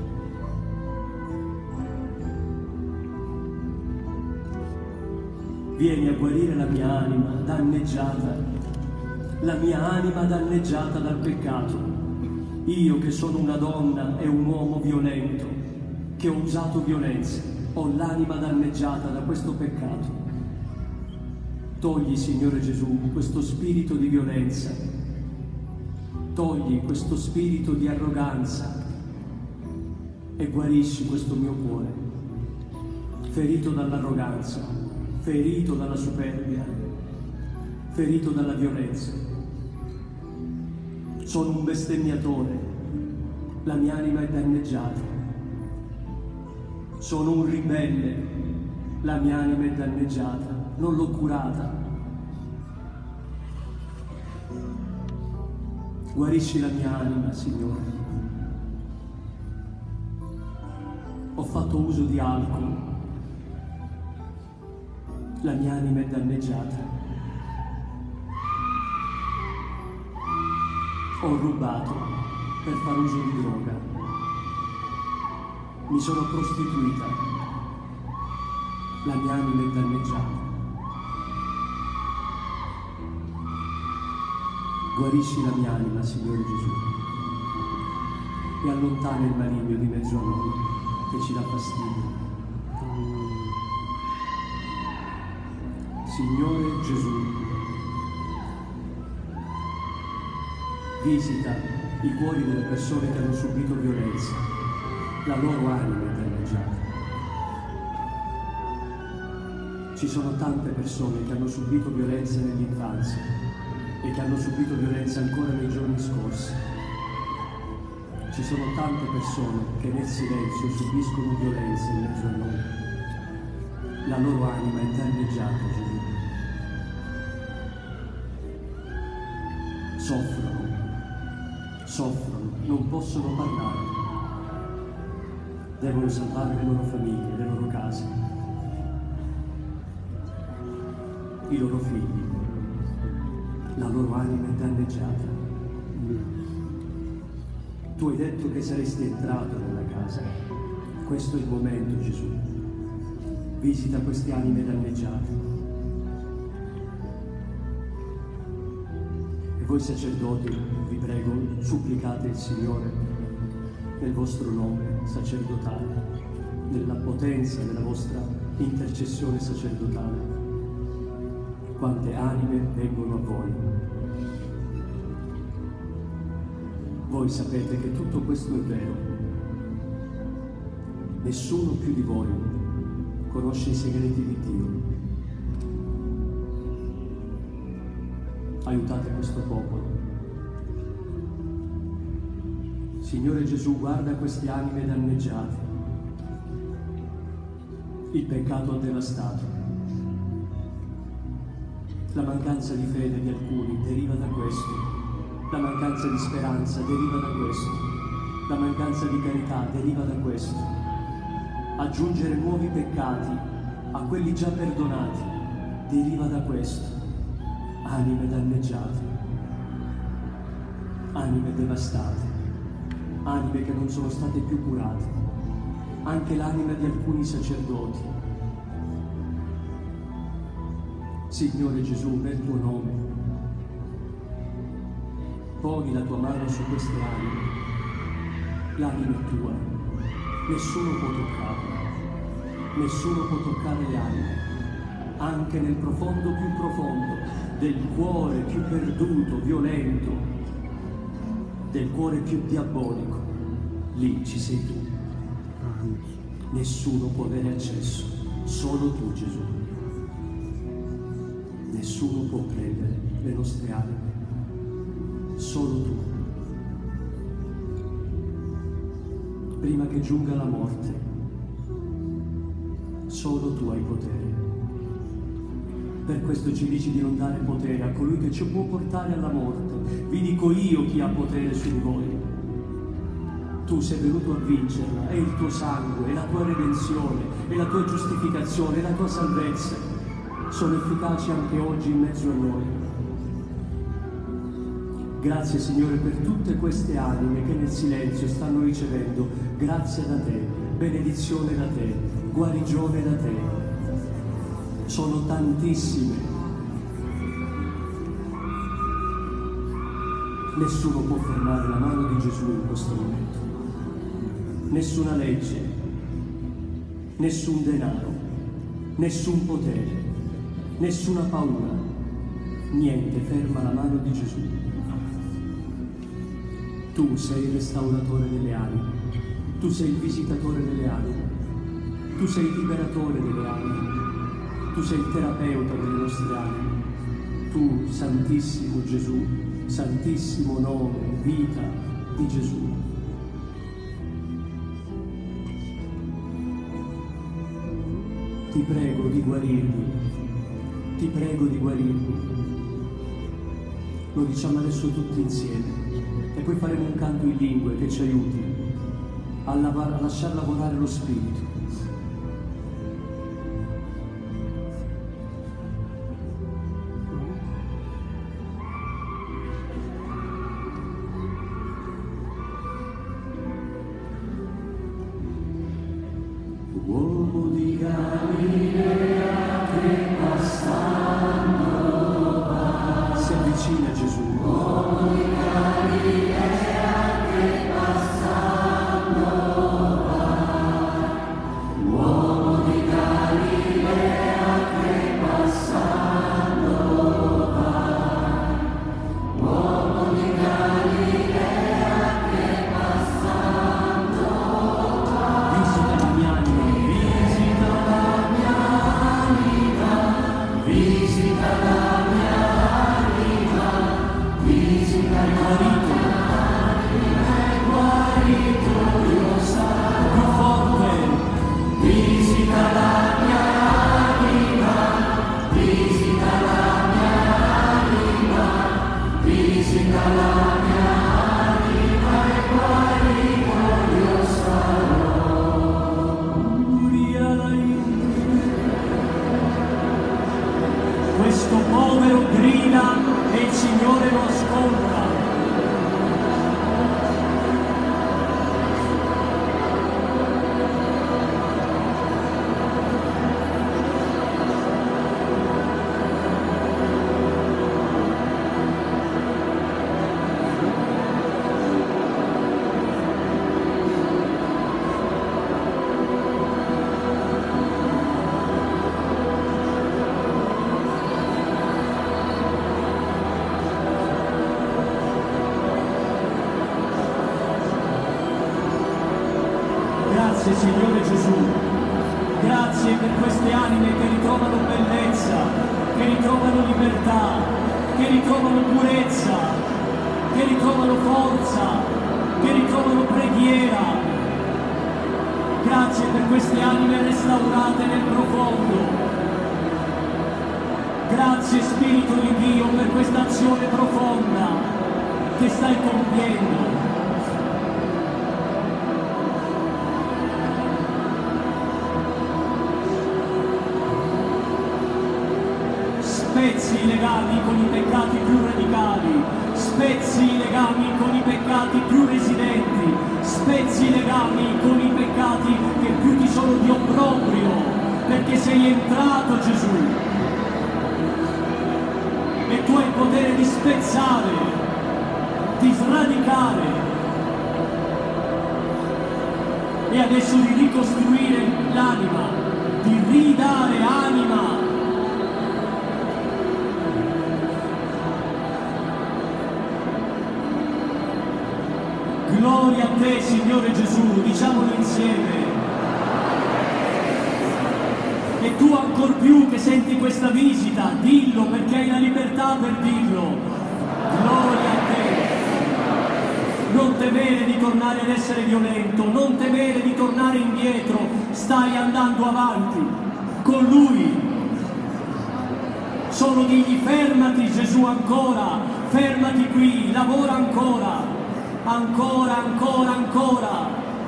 Vieni a guarire la mia anima danneggiata, la mia anima danneggiata dal peccato. Io che sono una donna e un uomo violento, che ho usato violenza, ho l'anima danneggiata da questo peccato. Togli, Signore Gesù, questo spirito di violenza, togli questo spirito di arroganza e guarisci questo mio cuore, ferito dall'arroganza, ferito dalla superbia, ferito dalla violenza. Sono un bestemmiatore, la mia anima è danneggiata. Sono un ribelle, la mia anima è danneggiata, non l'ho curata. Guarisci la mia anima, Signore. Ho fatto uso di alcol, la mia anima è danneggiata. Ho rubato per far uso di droga. Mi sono prostituita. La mia anima è danneggiata. Guarisci la mia anima, Signore Gesù, e allontana il maligno di mezzo a noi che ci dà fastidio. Signore Gesù, visita i cuori delle persone che hanno subito violenza, la loro anima è danneggiata. Ci sono tante persone che hanno subito violenza nell'infanzia e che hanno subito violenza ancora nei giorni scorsi. Ci sono tante persone che nel silenzio subiscono violenza in mezzo a noi. La loro anima è danneggiata, Gesù. Soffrono, non possono parlare. Devono salvare le loro famiglie, le loro case, i loro figli. la loro anima è danneggiata. Tu hai detto che saresti entrato nella casa. Questo è il momento, Gesù. Visita queste anime danneggiate. E voi sacerdoti, vi prego, supplicate il Signore nel vostro nome sacerdotale, nella potenza della vostra intercessione sacerdotale. Quante anime vengono a voi. Voi sapete che tutto questo è vero. Nessuno più di voi conosce i segreti di Dio. Aiutate questo popolo. Signore Gesù, guarda queste anime danneggiate. Il peccato ha devastato. La mancanza di fede di alcuni deriva da questo. La mancanza di speranza deriva da questo. La mancanza di carità deriva da questo. Aggiungere nuovi peccati a quelli già perdonati deriva da questo. Anime danneggiate, anime devastate, anime che non sono state più curate, anche l'anima di alcuni sacerdoti. Signore Gesù, nel tuo nome, poni la tua mano su queste anime. L'anima è tua, nessuno può toccarla, nessuno può toccare le anime, anche nel profondo più profondo del cuore più perduto, violento, del cuore più diabolico. Lì ci sei tu. Nessuno può avere accesso, solo tu, Gesù. Nessuno può prendere le nostre anime, solo tu. Prima che giunga la morte, solo tu hai potere. Per questo ci dici di non dare potere a colui che ci può portare alla morte. Vi dico io chi ha potere su di voi. Tu sei venuto a vincerla, è il tuo sangue, è la tua redenzione, è la tua giustificazione, è la tua salvezza. Sono efficaci anche oggi in mezzo a noi. Grazie Signore per tutte queste anime che nel silenzio stanno ricevendo grazia da te, benedizione da te, guarigione da te. Sono tantissime. Nessuno può fermare la mano di Gesù in questo momento. Nessuna legge, nessun denaro, nessun potere, nessuna paura. Niente ferma la mano di Gesù. Tu sei il restauratore delle anime. Tu sei il visitatore delle anime. Tu sei il liberatore delle anime. Tu sei il terapeuta delle nostre anime. Tu, Santissimo Gesù, Santissimo nome, vita di Gesù. Ti prego di guarirmi, ti prego di guarirmi. Lo diciamo adesso tutti insieme e poi faremo un canto in lingue che ci aiuti a lasciar lavorare lo Spirito. Uomo di Galilea che passando va, si avvicina Gesù. Uomo di Galilea che passando va, questo povero grida e il Signore lo ascolta. Grazie Signore Gesù, grazie per queste anime che ritrovano bellezza, che ritrovano libertà, che ritrovano purezza, che ritrovano forza, che ritrovano preghiera. Grazie per queste anime restaurate nel profondo. Grazie Spirito di Dio per questa azione profonda che stai compiendo. Spezzi i legami con i peccati più radicali, spezzi i legami con i peccati più residenti, spezzi i legami con i peccati che più ti sono di obbrobrio, perché sei entrato Gesù e tu hai il potere di spezzare, di sradicare e adesso di ricostruire l'anima, di ridare anima. Gloria a te, Signore Gesù, diciamolo insieme. E tu ancor più che senti questa visita, dillo perché hai la libertà per dirlo. Gloria a te. Non temere di tornare ad essere violento, non temere di tornare indietro, stai andando avanti con Lui. Solo digli fermati Gesù ancora, fermati qui, lavora ancora. Ancora, ancora, ancora.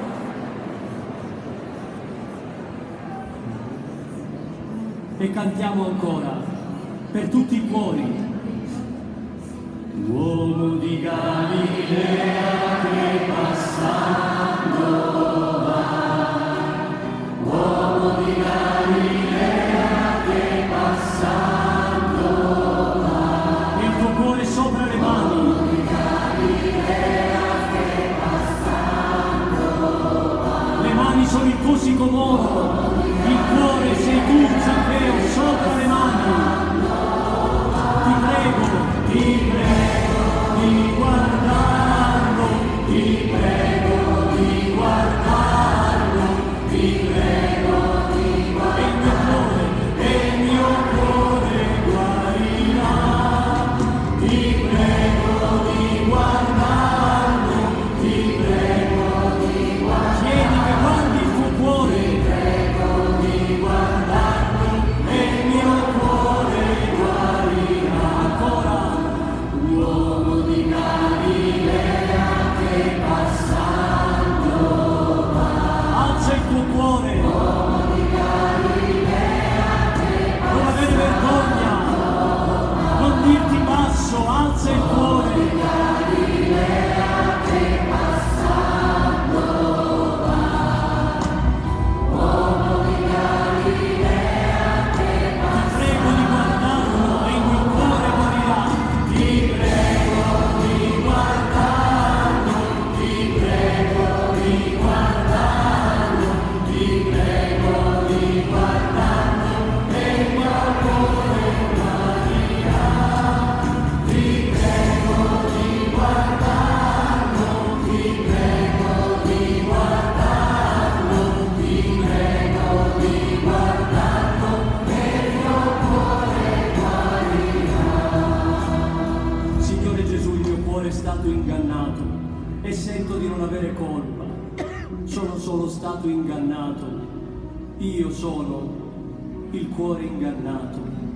E cantiamo ancora per tutti i cuori. Uomo di Galilea che passando va, uomo di Galilea che passando va, e il tuo cuore sopra le mani. Sono il tuo sicomoro, il cuore sei tu, Zacceo, sopra le mani. Ti prego di guardarlo, ti prego di guardarlo, ti prego di guardarlo, e il mio cuore guarirà. Ti prego di guardarlo, ti prego di guardarlo. Chiedi che guardi il tuo cuore. Ti prego di guardarlo e il mio cuore guarirà. Ancora. Uomo di Galilea che passando va. Alza il tuo cuore. Uomo di Galilea che passando va. Non avere vergogna. Non dirti basso, alza il cuore. Uomo di Galilea che passando va. Uomo di Galilea che passando va. Ti prego di guardarlo e il mio cuore guarirà. Ti prego di guardarlo, ti prego di guardarlo, ti prego di guardarlo e il mio cuore guarirà. Ti prego di guardarlo, ti prego di guardarlo, ti prego di guardarlo e il mio cuore guarirà. Signore Gesù, il mio cuore è stato ingannato e sento di non avere colpa. Sono solo stato ingannato. Io sono il cuore ingannato.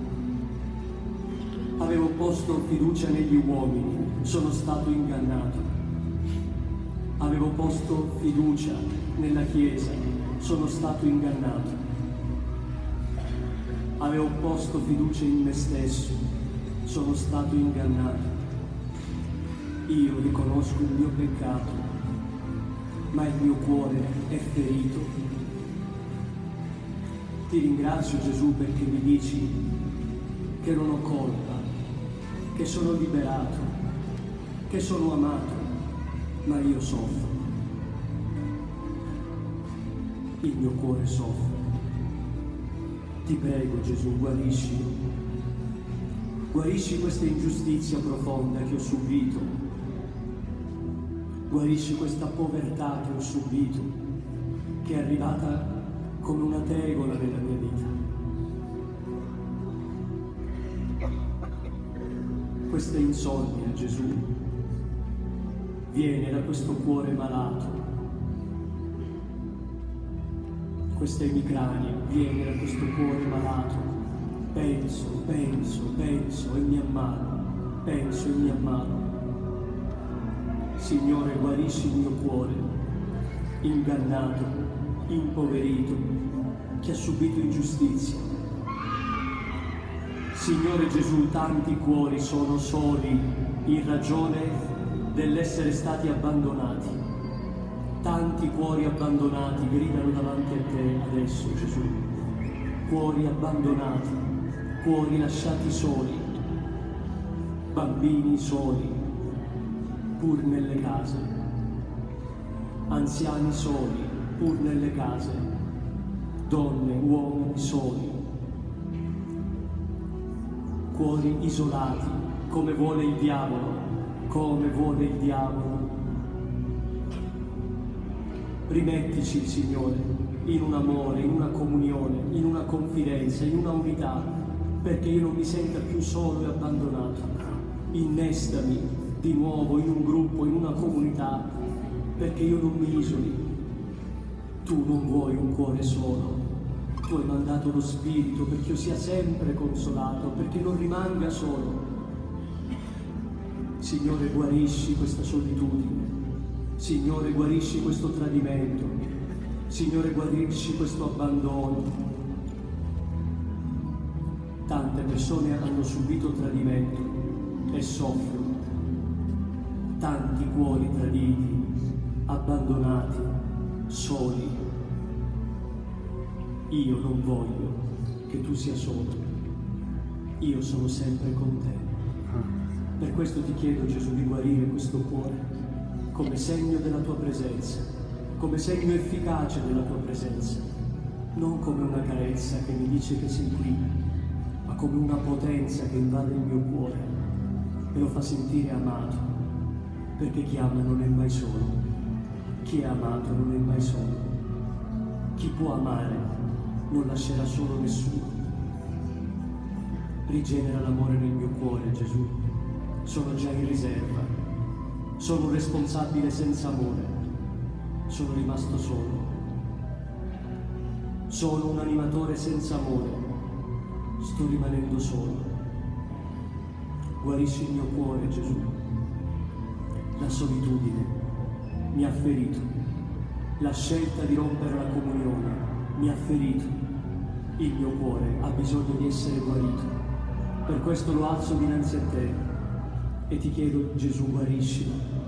Avevo posto fiducia negli uomini, sono stato ingannato. Avevo posto fiducia nella Chiesa, sono stato ingannato. avevo posto fiducia in me stesso, sono stato ingannato. Io riconosco il mio peccato, ma il mio cuore è ferito. Ti ringrazio, Gesù, perché mi dici che non ho colpa, che sono liberato, che sono amato, ma io soffro. Il mio cuore soffre. Ti prego, Gesù, guarisci. Guarisci questa ingiustizia profonda che ho subito. Guarisci questa povertà che ho subito, che è arrivata come una tegola nella mia vita. Questa insonnia, Gesù, viene da questo cuore malato. Questa emicrania viene da questo cuore malato. Penso e mi ammalo. Penso e mi ammalo. Signore, guarisci il mio cuore, ingannato, impoverito, che ha subito ingiustizia. Signore Gesù, tanti cuori sono soli in ragione dell'essere stati abbandonati. Tanti cuori abbandonati gridano davanti a te adesso, Gesù. Cuori abbandonati, cuori lasciati soli, bambini soli, pur nelle case, anziani soli, pur nelle case, donne, uomini soli, cuori isolati, come vuole il diavolo, come vuole il diavolo. Rimettici, Signore, in un amore, in una comunione, in una confidenza, in una unità, perché io non mi senta più solo e abbandonato. Innestami di nuovo in un gruppo, in una comunità, perché io non mi isoli. Tu non vuoi un cuore solo. Tu hai mandato lo Spirito perché io sia sempre consolato, perché non rimanga solo. Signore, guarisci questa solitudine. Signore, guarisci questo tradimento. Signore, guarisci questo abbandono. Tante persone hanno subito tradimento e soffrono. Tanti cuori traditi, abbandonati, soli. Io non voglio che tu sia solo. Io sono sempre con te. Per questo ti chiedo, Gesù, di guarire questo cuore come segno della tua presenza, come segno efficace della tua presenza, non come una carezza che mi dice che sei qui, ma come una potenza che invade il mio cuore e lo fa sentire amato, perché chi ama non è mai solo, chi è amato non è mai solo, chi può amare non lascerà solo nessuno. Rigenera l'amore nel mio cuore, Gesù, sono già in riserva. Sono un responsabile senza amore, sono rimasto solo. Sono un animatore senza amore, sto rimanendo solo. Guarisci il mio cuore, Gesù. La solitudine mi ha ferito, la scelta di rompere la comunione mi ha ferito. Il mio cuore ha bisogno di essere guarito. Per questo lo alzo dinanzi a te. E ti chiedo, Gesù, guariscilo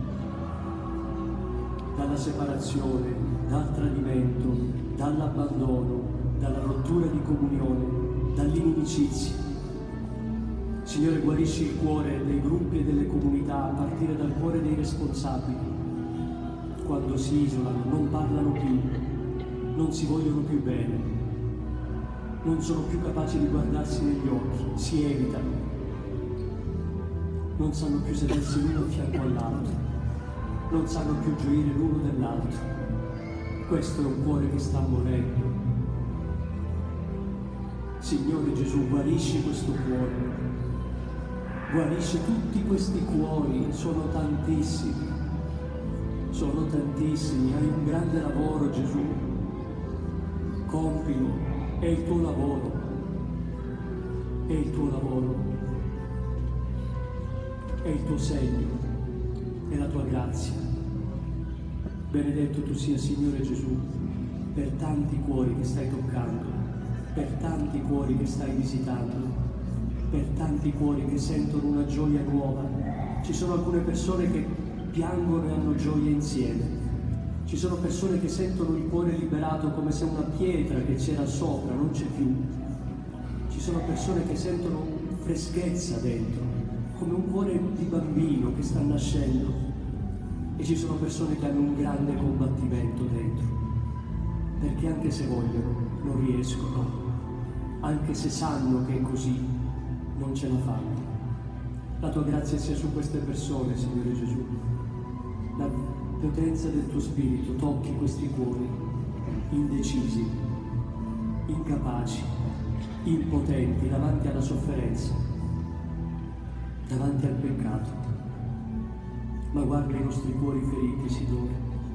dalla separazione, dal tradimento, dall'abbandono, dalla rottura di comunione, dall'inimicizia. Signore, guarisci il cuore dei gruppi e delle comunità, a partire dal cuore dei responsabili. Quando si isolano, non parlano più, non si vogliono più bene, non sono più capaci di guardarsi negli occhi, si evitano. Non sanno più sedersi l'uno a fianco all'altro, non sanno più gioire l'uno dell'altro. Questo è un cuore che sta morendo. Signore Gesù, guarisci questo cuore, guarisci tutti questi cuori, sono tantissimi, hai un grande lavoro, Gesù, compilo, è il tuo lavoro, è il tuo lavoro. È il tuo segno, è la tua grazia. Benedetto tu sia, Signore Gesù, per tanti cuori che stai toccando, per tanti cuori che stai visitando, per tanti cuori che sentono una gioia nuova. Ci sono alcune persone che piangono e hanno gioia insieme. Ci sono persone che sentono il cuore liberato come se una pietra che c'era sopra non c'è più. Ci sono persone che sentono freschezza dentro, come un cuore di bambino che sta nascendo. E ci sono persone che hanno un grande combattimento dentro, perché anche se vogliono non riescono, anche se sanno che è così, non ce la fanno. La tua grazia sia su queste persone, Signore Gesù. La potenza del tuo Spirito tocchi questi cuori indecisi, incapaci, impotenti davanti alla sofferenza, davanti al peccato. Ma guarda i nostri cuori feriti, Signore.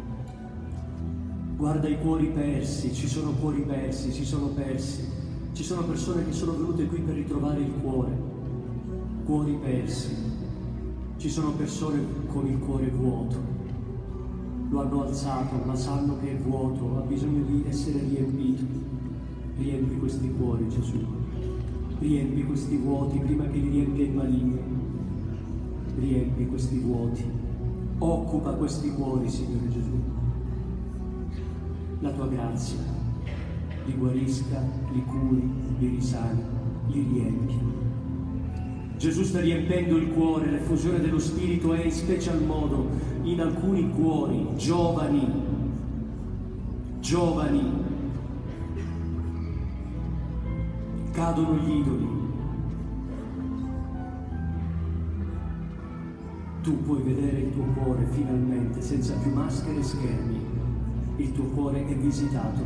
Guarda i cuori persi, ci sono cuori persi, si sono persi. Ci sono persone che sono venute qui per ritrovare il cuore, cuori persi. Ci sono persone con il cuore vuoto. Lo hanno alzato, ma sanno che è vuoto, ha bisogno di essere riempito. Riempi questi cuori, Gesù. Riempi questi vuoti prima che li riempia il maligno. Riempi questi vuoti. Occupa questi cuori, Signore Gesù. La tua grazia li guarisca, li curi, li risani, li riempi. Gesù sta riempendo il cuore, l'effusione dello Spirito è in special modo in alcuni cuori giovani, cadono gli idoli. Tu puoi vedere il tuo cuore finalmente, senza più maschere e schermi. Il tuo cuore è visitato.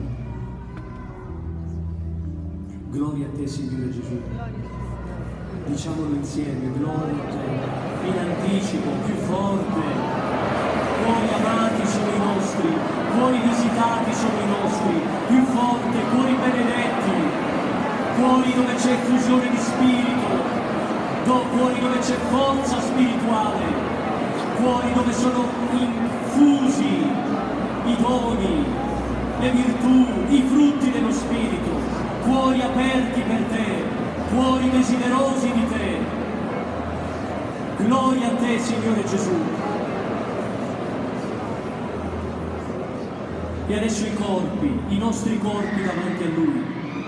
Gloria a te, Signore Gesù. Diciamolo insieme, gloria a te, in anticipo, più forte. Cuori amati sono i nostri, cuori visitati sono i nostri, più forte, cuori benedetti, cuori dove c'è effusione di spirito, cuori dove c'è forza spirituale, cuori dove sono infusi i doni, le virtù, i frutti dello spirito, cuori aperti per te, cuori desiderosi di te. Gloria a te, Signore Gesù. E adesso i corpi, i nostri corpi davanti a Lui.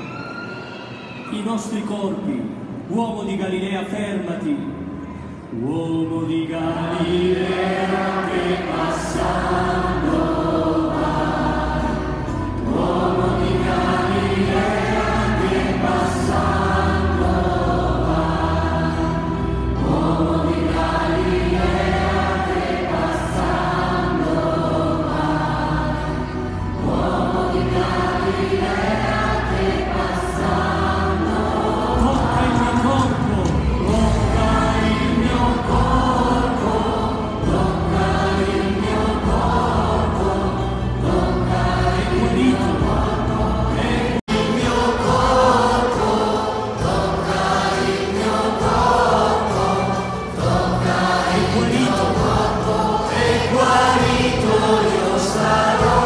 I nostri corpi. Uomo di Galilea, fermati. Uomo di Galilea che passando va. Uomo di Galilea che passando va. Uomo di Galilea che passando va. Uomo di Galilea che passando va. Tocca il mio corpo, tocca il mio corpo, tocca il mio corpo, tocca il guarito, è il mio corpo, tocca il mio corpo, tocca il guarito, è guarito io sarò.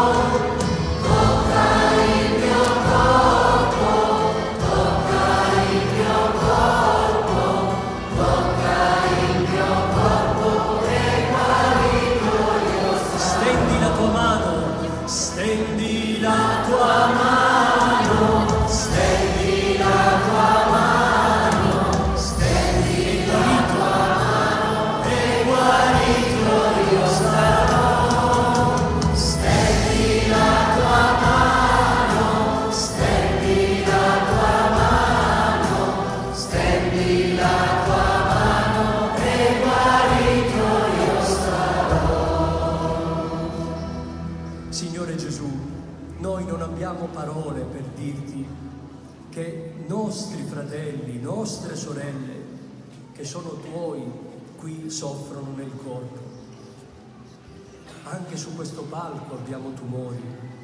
Stendi la tua mano, stendi la tua mano, stendi la tua mano e guarito io sarò. Stendi la tua mano, stendi la tua mano, stendi la tua mano e guarito io sarò. Signore Gesù, noi non abbiamo parole per dirti che nostri fratelli, nostre sorelle, che sono tuoi, qui soffrono nel corpo. Anche su questo palco abbiamo tumori,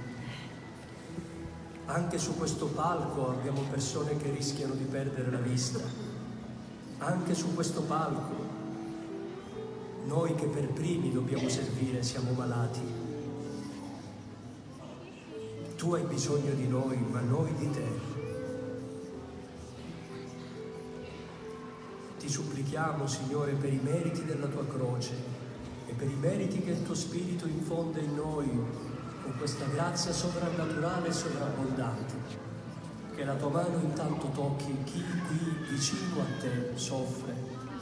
anche su questo palco abbiamo persone che rischiano di perdere la vista, anche su questo palco noi che per primi dobbiamo servire siamo malati. Tu hai bisogno di noi, ma noi di te. Ti supplichiamo, Signore, per i meriti della tua croce e per i meriti che il tuo Spirito infonde in noi con questa grazia sovrannaturale e sovrabbondante, che la tua mano intanto tocchi chi qui vicino a te soffre.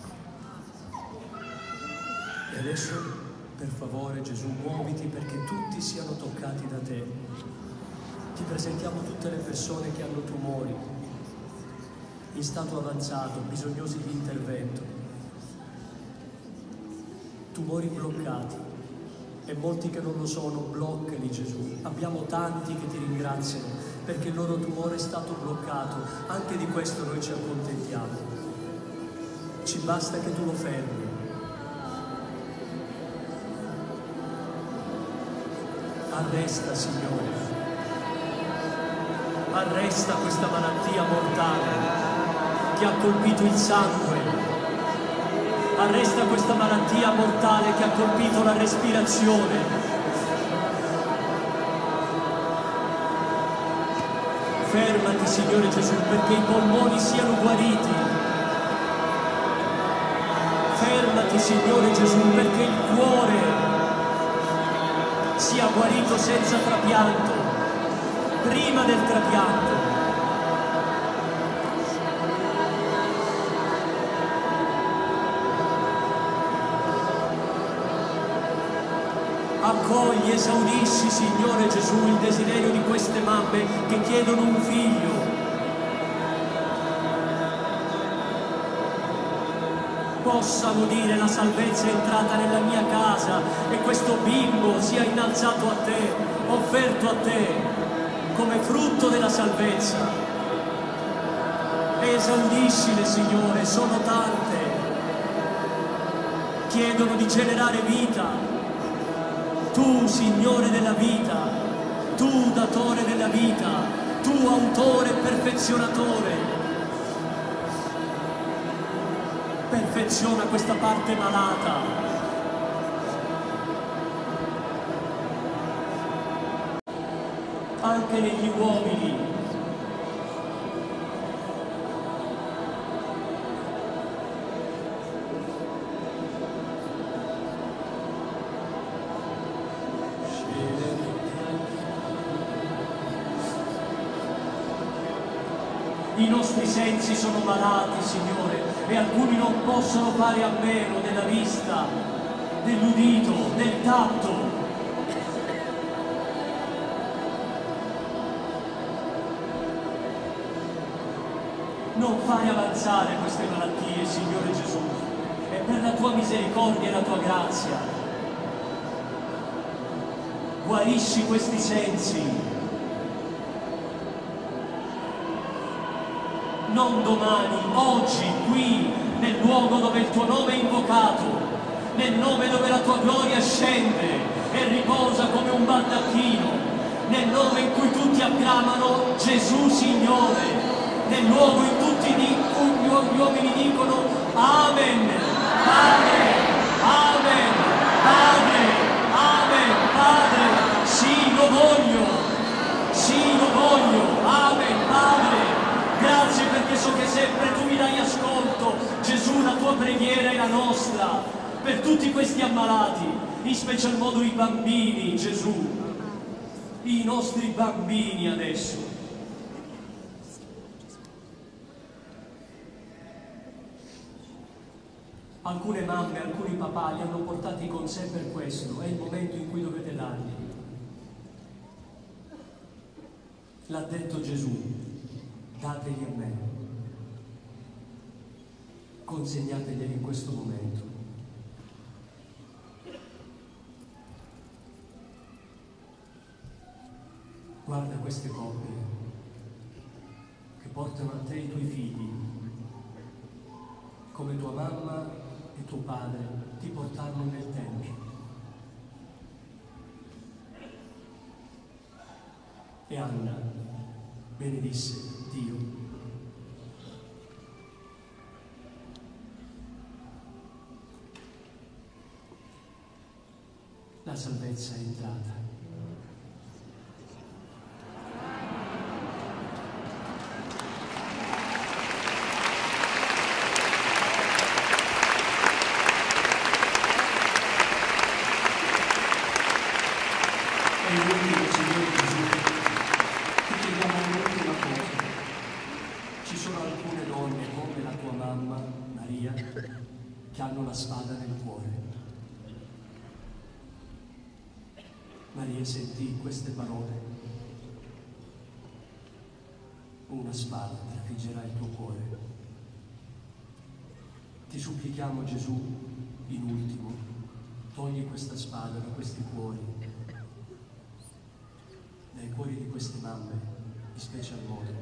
E adesso, per favore, Gesù, muoviti perché tutti siano toccati da te. Ti presentiamo tutte le persone che hanno tumori, in stato avanzato, bisognosi di intervento, tumori bloccati, e molti che non lo sono, bloccali Gesù. Abbiamo tanti che ti ringraziano perché il loro tumore è stato bloccato. Anche di questo noi ci accontentiamo. Ci basta che tu lo fermi. Arresta, Signore. Arresta questa malattia mortale che ha colpito il sangue. Arresta questa malattia mortale che ha colpito la respirazione. Fermati, Signore Gesù, perché i polmoni siano guariti. Fermati, Signore Gesù, perché il cuore sia guarito senza trapianto, prima del trapianto. Accogli, esaudisci, Signore Gesù, il desiderio di queste mamme che chiedono un figlio. Possano dire: la salvezza è entrata nella mia casa e questo bimbo sia innalzato a te, offerto a te come frutto della salvezza. Esaudiscile, Signore, sono tante. Chiedono di generare vita. Tu, Signore della vita, tu, datore della vita, tu, autore e perfezionatore, perfeziona questa parte malata. Anche negli uomini. I nostri sensi sono malati, Signore, e alcuni non possono fare a meno della vista, dell'udito, del tatto. Non fai avanzare queste malattie, Signore Gesù, e per la tua misericordia e la tua grazia guarisci questi sensi. Non domani, oggi, qui, nel luogo dove il tuo nome è invocato, nel nome dove la tua gloria scende e riposa come un baldacchino, nel nome in cui tutti acclamano Gesù Signore, nel luogo in cui gli uomini dicono Amen, Padre, Amen, Padre, Amen, Padre, sì, lo voglio, Amen, Padre. Grazie perché so che sempre tu mi dai ascolto. Gesù, la tua preghiera è la nostra. Per tutti questi ammalati, in special modo i bambini, Gesù. I nostri bambini adesso. Alcune mamme, alcuni papà li hanno portati con sé per questo. È il momento in cui dovete darli. L'ha detto Gesù. Dategli a me, consegnateglieli in questo momento. Guarda queste coppie che portano a te i tuoi figli, come tua mamma e tuo padre ti portarono nel Tempio. E Anna benedisse Dio. La salvezza è entrata. la spada nel cuore. Maria sentì queste parole. Una spada trafiggerà il tuo cuore. Ti supplichiamo, Gesù, in ultimo, togli questa spada da questi cuori, dai cuori di queste mamme, in special modo.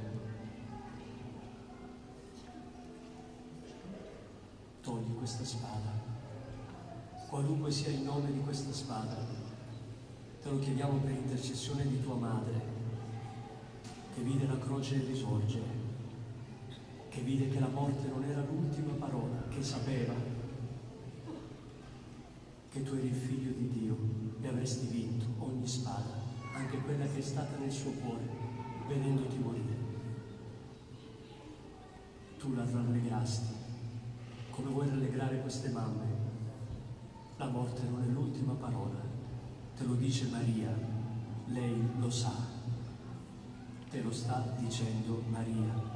Togli questa spada, qualunque sia il nome di questa spada, te lo chiediamo per intercessione di tua madre, che vide la croce risorgere, che vide che la morte non era l'ultima parola, che sapeva che tu eri il figlio di Dio e avresti vinto ogni spada, anche quella che è stata nel suo cuore, vedendoti morire. Tu la rallegrasti, come vuoi rallegrare queste mamme. La morte non è l'ultima parola, te lo dice Maria, lei lo sa, te lo sta dicendo Maria.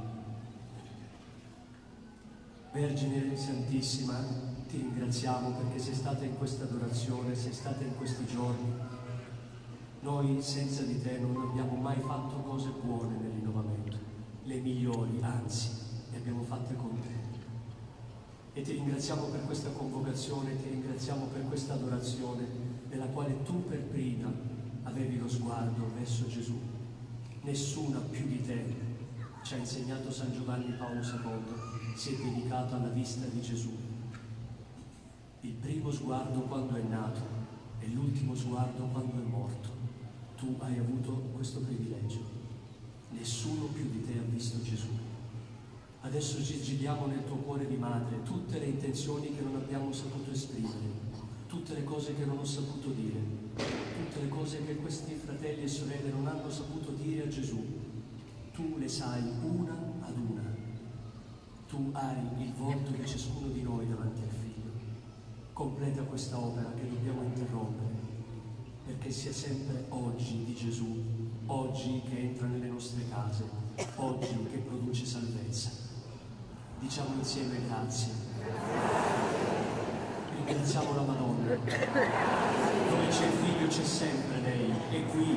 Vergine Santissima, ti ringraziamo perché sei stata in questa adorazione, sei stata in questi giorni. Noi senza di te non abbiamo mai fatto cose buone nel rinnovamento, le migliori, anzi, le abbiamo fatte con te. E ti ringraziamo per questa convocazione, ti ringraziamo per questa adorazione nella quale tu per prima avevi lo sguardo verso Gesù. Nessuna più di te, ci ha insegnato San Giovanni Paolo II, si è dedicato alla vista di Gesù. Il primo sguardo quando è nato e l'ultimo sguardo quando è morto. Tu hai avuto questo privilegio. Nessuno più di te ha visto Gesù. Adesso ci giriamo nel tuo cuore di madre tutte le intenzioni che non abbiamo saputo esprimere, tutte le cose che non ho saputo dire, tutte le cose che questi fratelli e sorelle non hanno saputo dire a Gesù. Tu le sai una ad una. Tu hai il volto di ciascuno di noi davanti al Figlio. Completa questa opera che dobbiamo interrompere, perché sia sempre oggi di Gesù, oggi che entra nelle nostre case, oggi che produce salvezza. Diciamo insieme grazie. Ringraziamo la Madonna. Dove c'è il Figlio c'è sempre lei, è qui.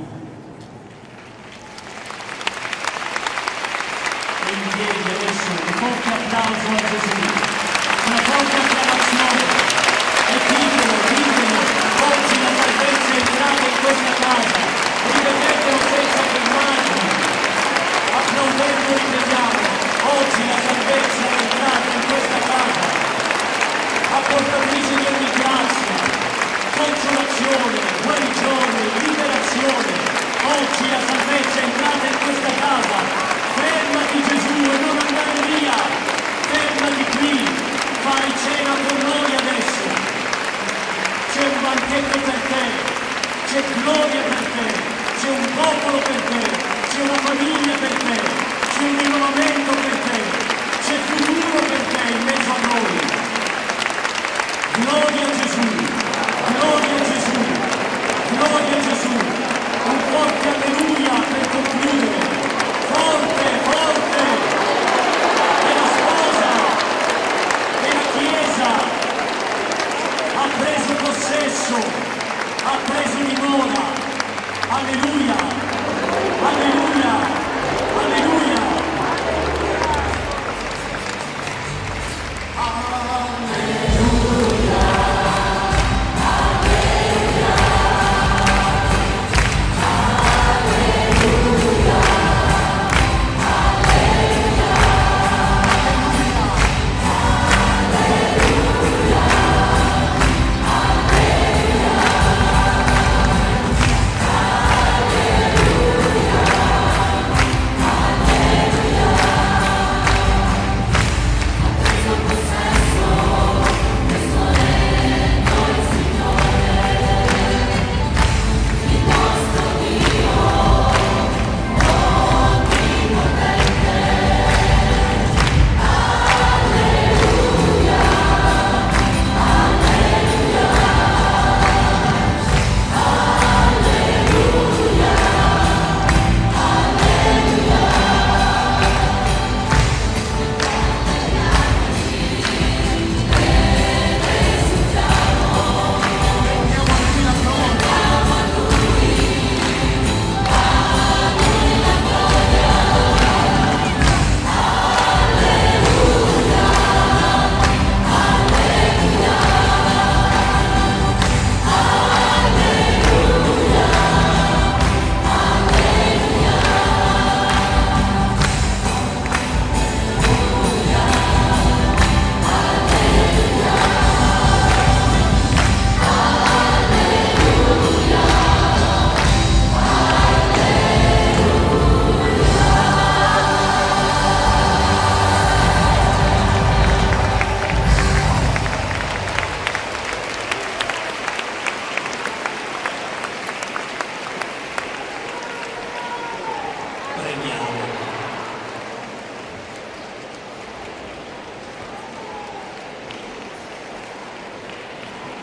E in piedi adesso un forte applauso a Gesù, una forte acclamazione. E ditelo, oggi la salvezza è entrata in questa casa. Ripetetelo senza fermarvi. Applaudendo ripetiamo, oggi la salvezza è entrata in questa casa. Apportatrice di ogni grazia, consolazione, guarigione, liberazione. Oggi la salvezza è entrata in questa casa. Fermati Gesù e non andare via. Fermati qui, fai cena con noi adesso. C'è un banchetto per te, c'è gloria per te, c'è un popolo per te, c'è una famiglia per te, c'è un rinnovamento per te, c'è futuro per te in mezzo a noi. Gloria a Gesù, gloria a Gesù, gloria a Gesù. Un forte alleluia per concludere. Forte, forte. E la sposa, e la Chiesa ha preso possesso, ha preso dimora. Alleluia, alleluia, alleluia. Possesso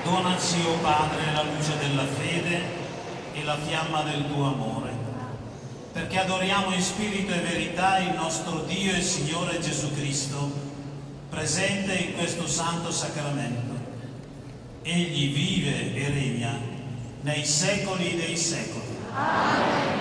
Donaci, o Padre, la luce della fede e la fiamma del tuo amore, perché adoriamo in spirito e verità il nostro Dio e Signore Gesù Cristo, presente in questo santo sacramento. Egli vive e regna nei secoli dei secoli. Amen.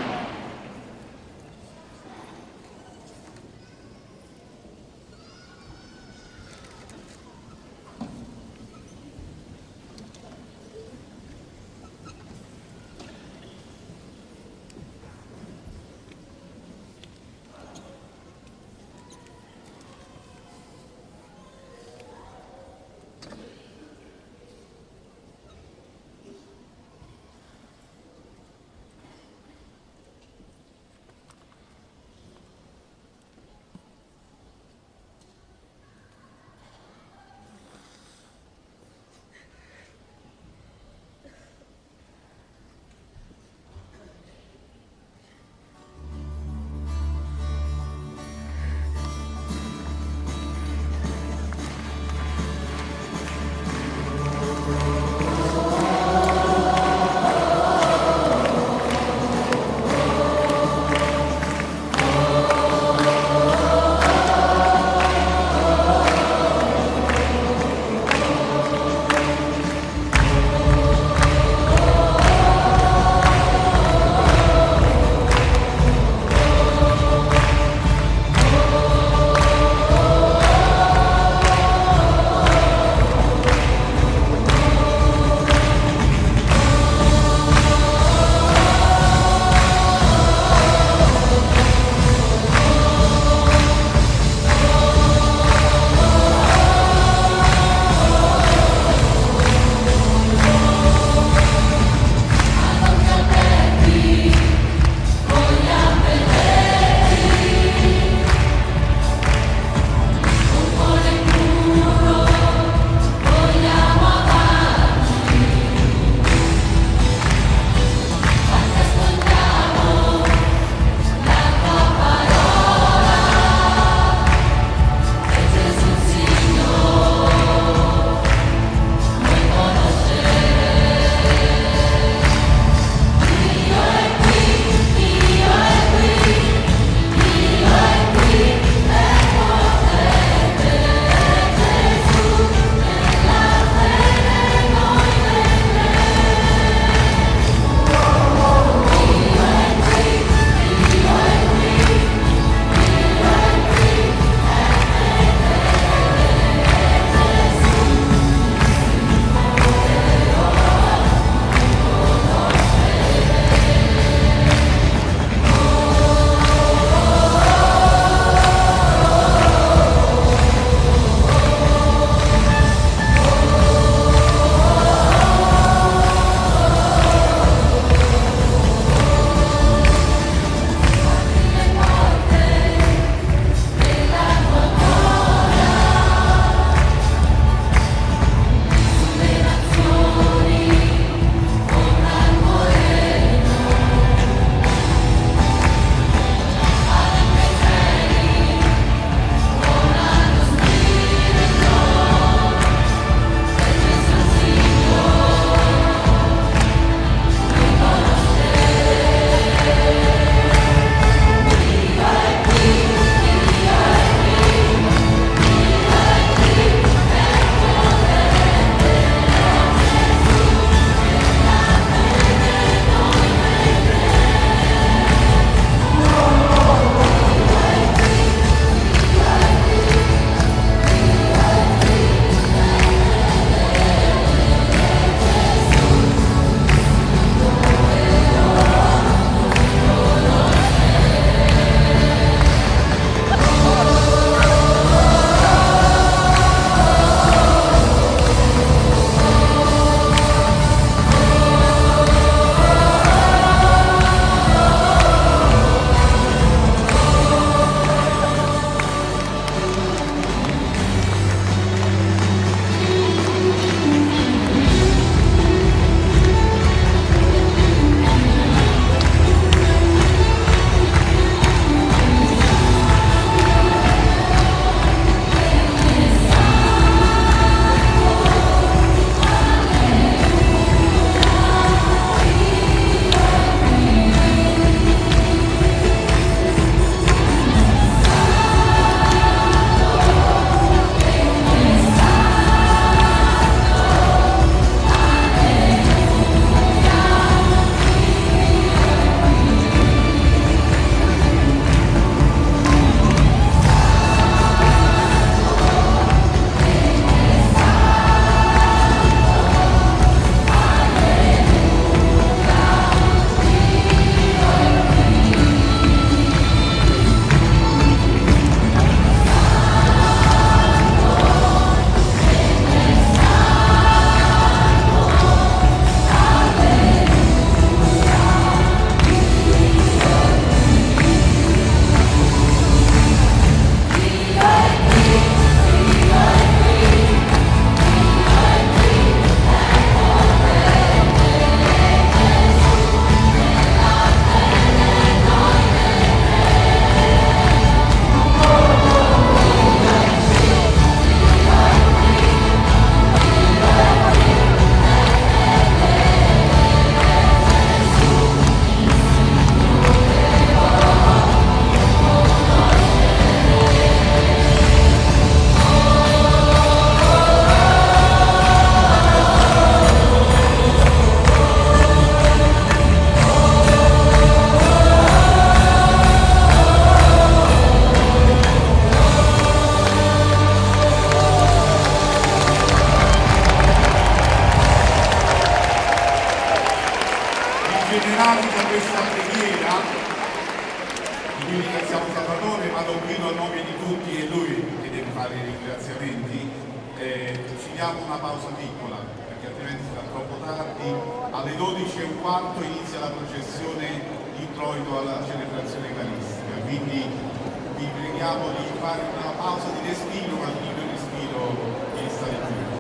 preghiera, di cui ringraziamo Salvatore, ma Don Guido a nome di tutti e lui che deve fare i ringraziamenti, ci diamo una pausa piccola, perché altrimenti sarà troppo tardi. Alle 12:15 inizia la processione di introito alla celebrazione eucaristica, quindi vi preghiamo di fare una pausa di respiro, ma di respiro di stare qui.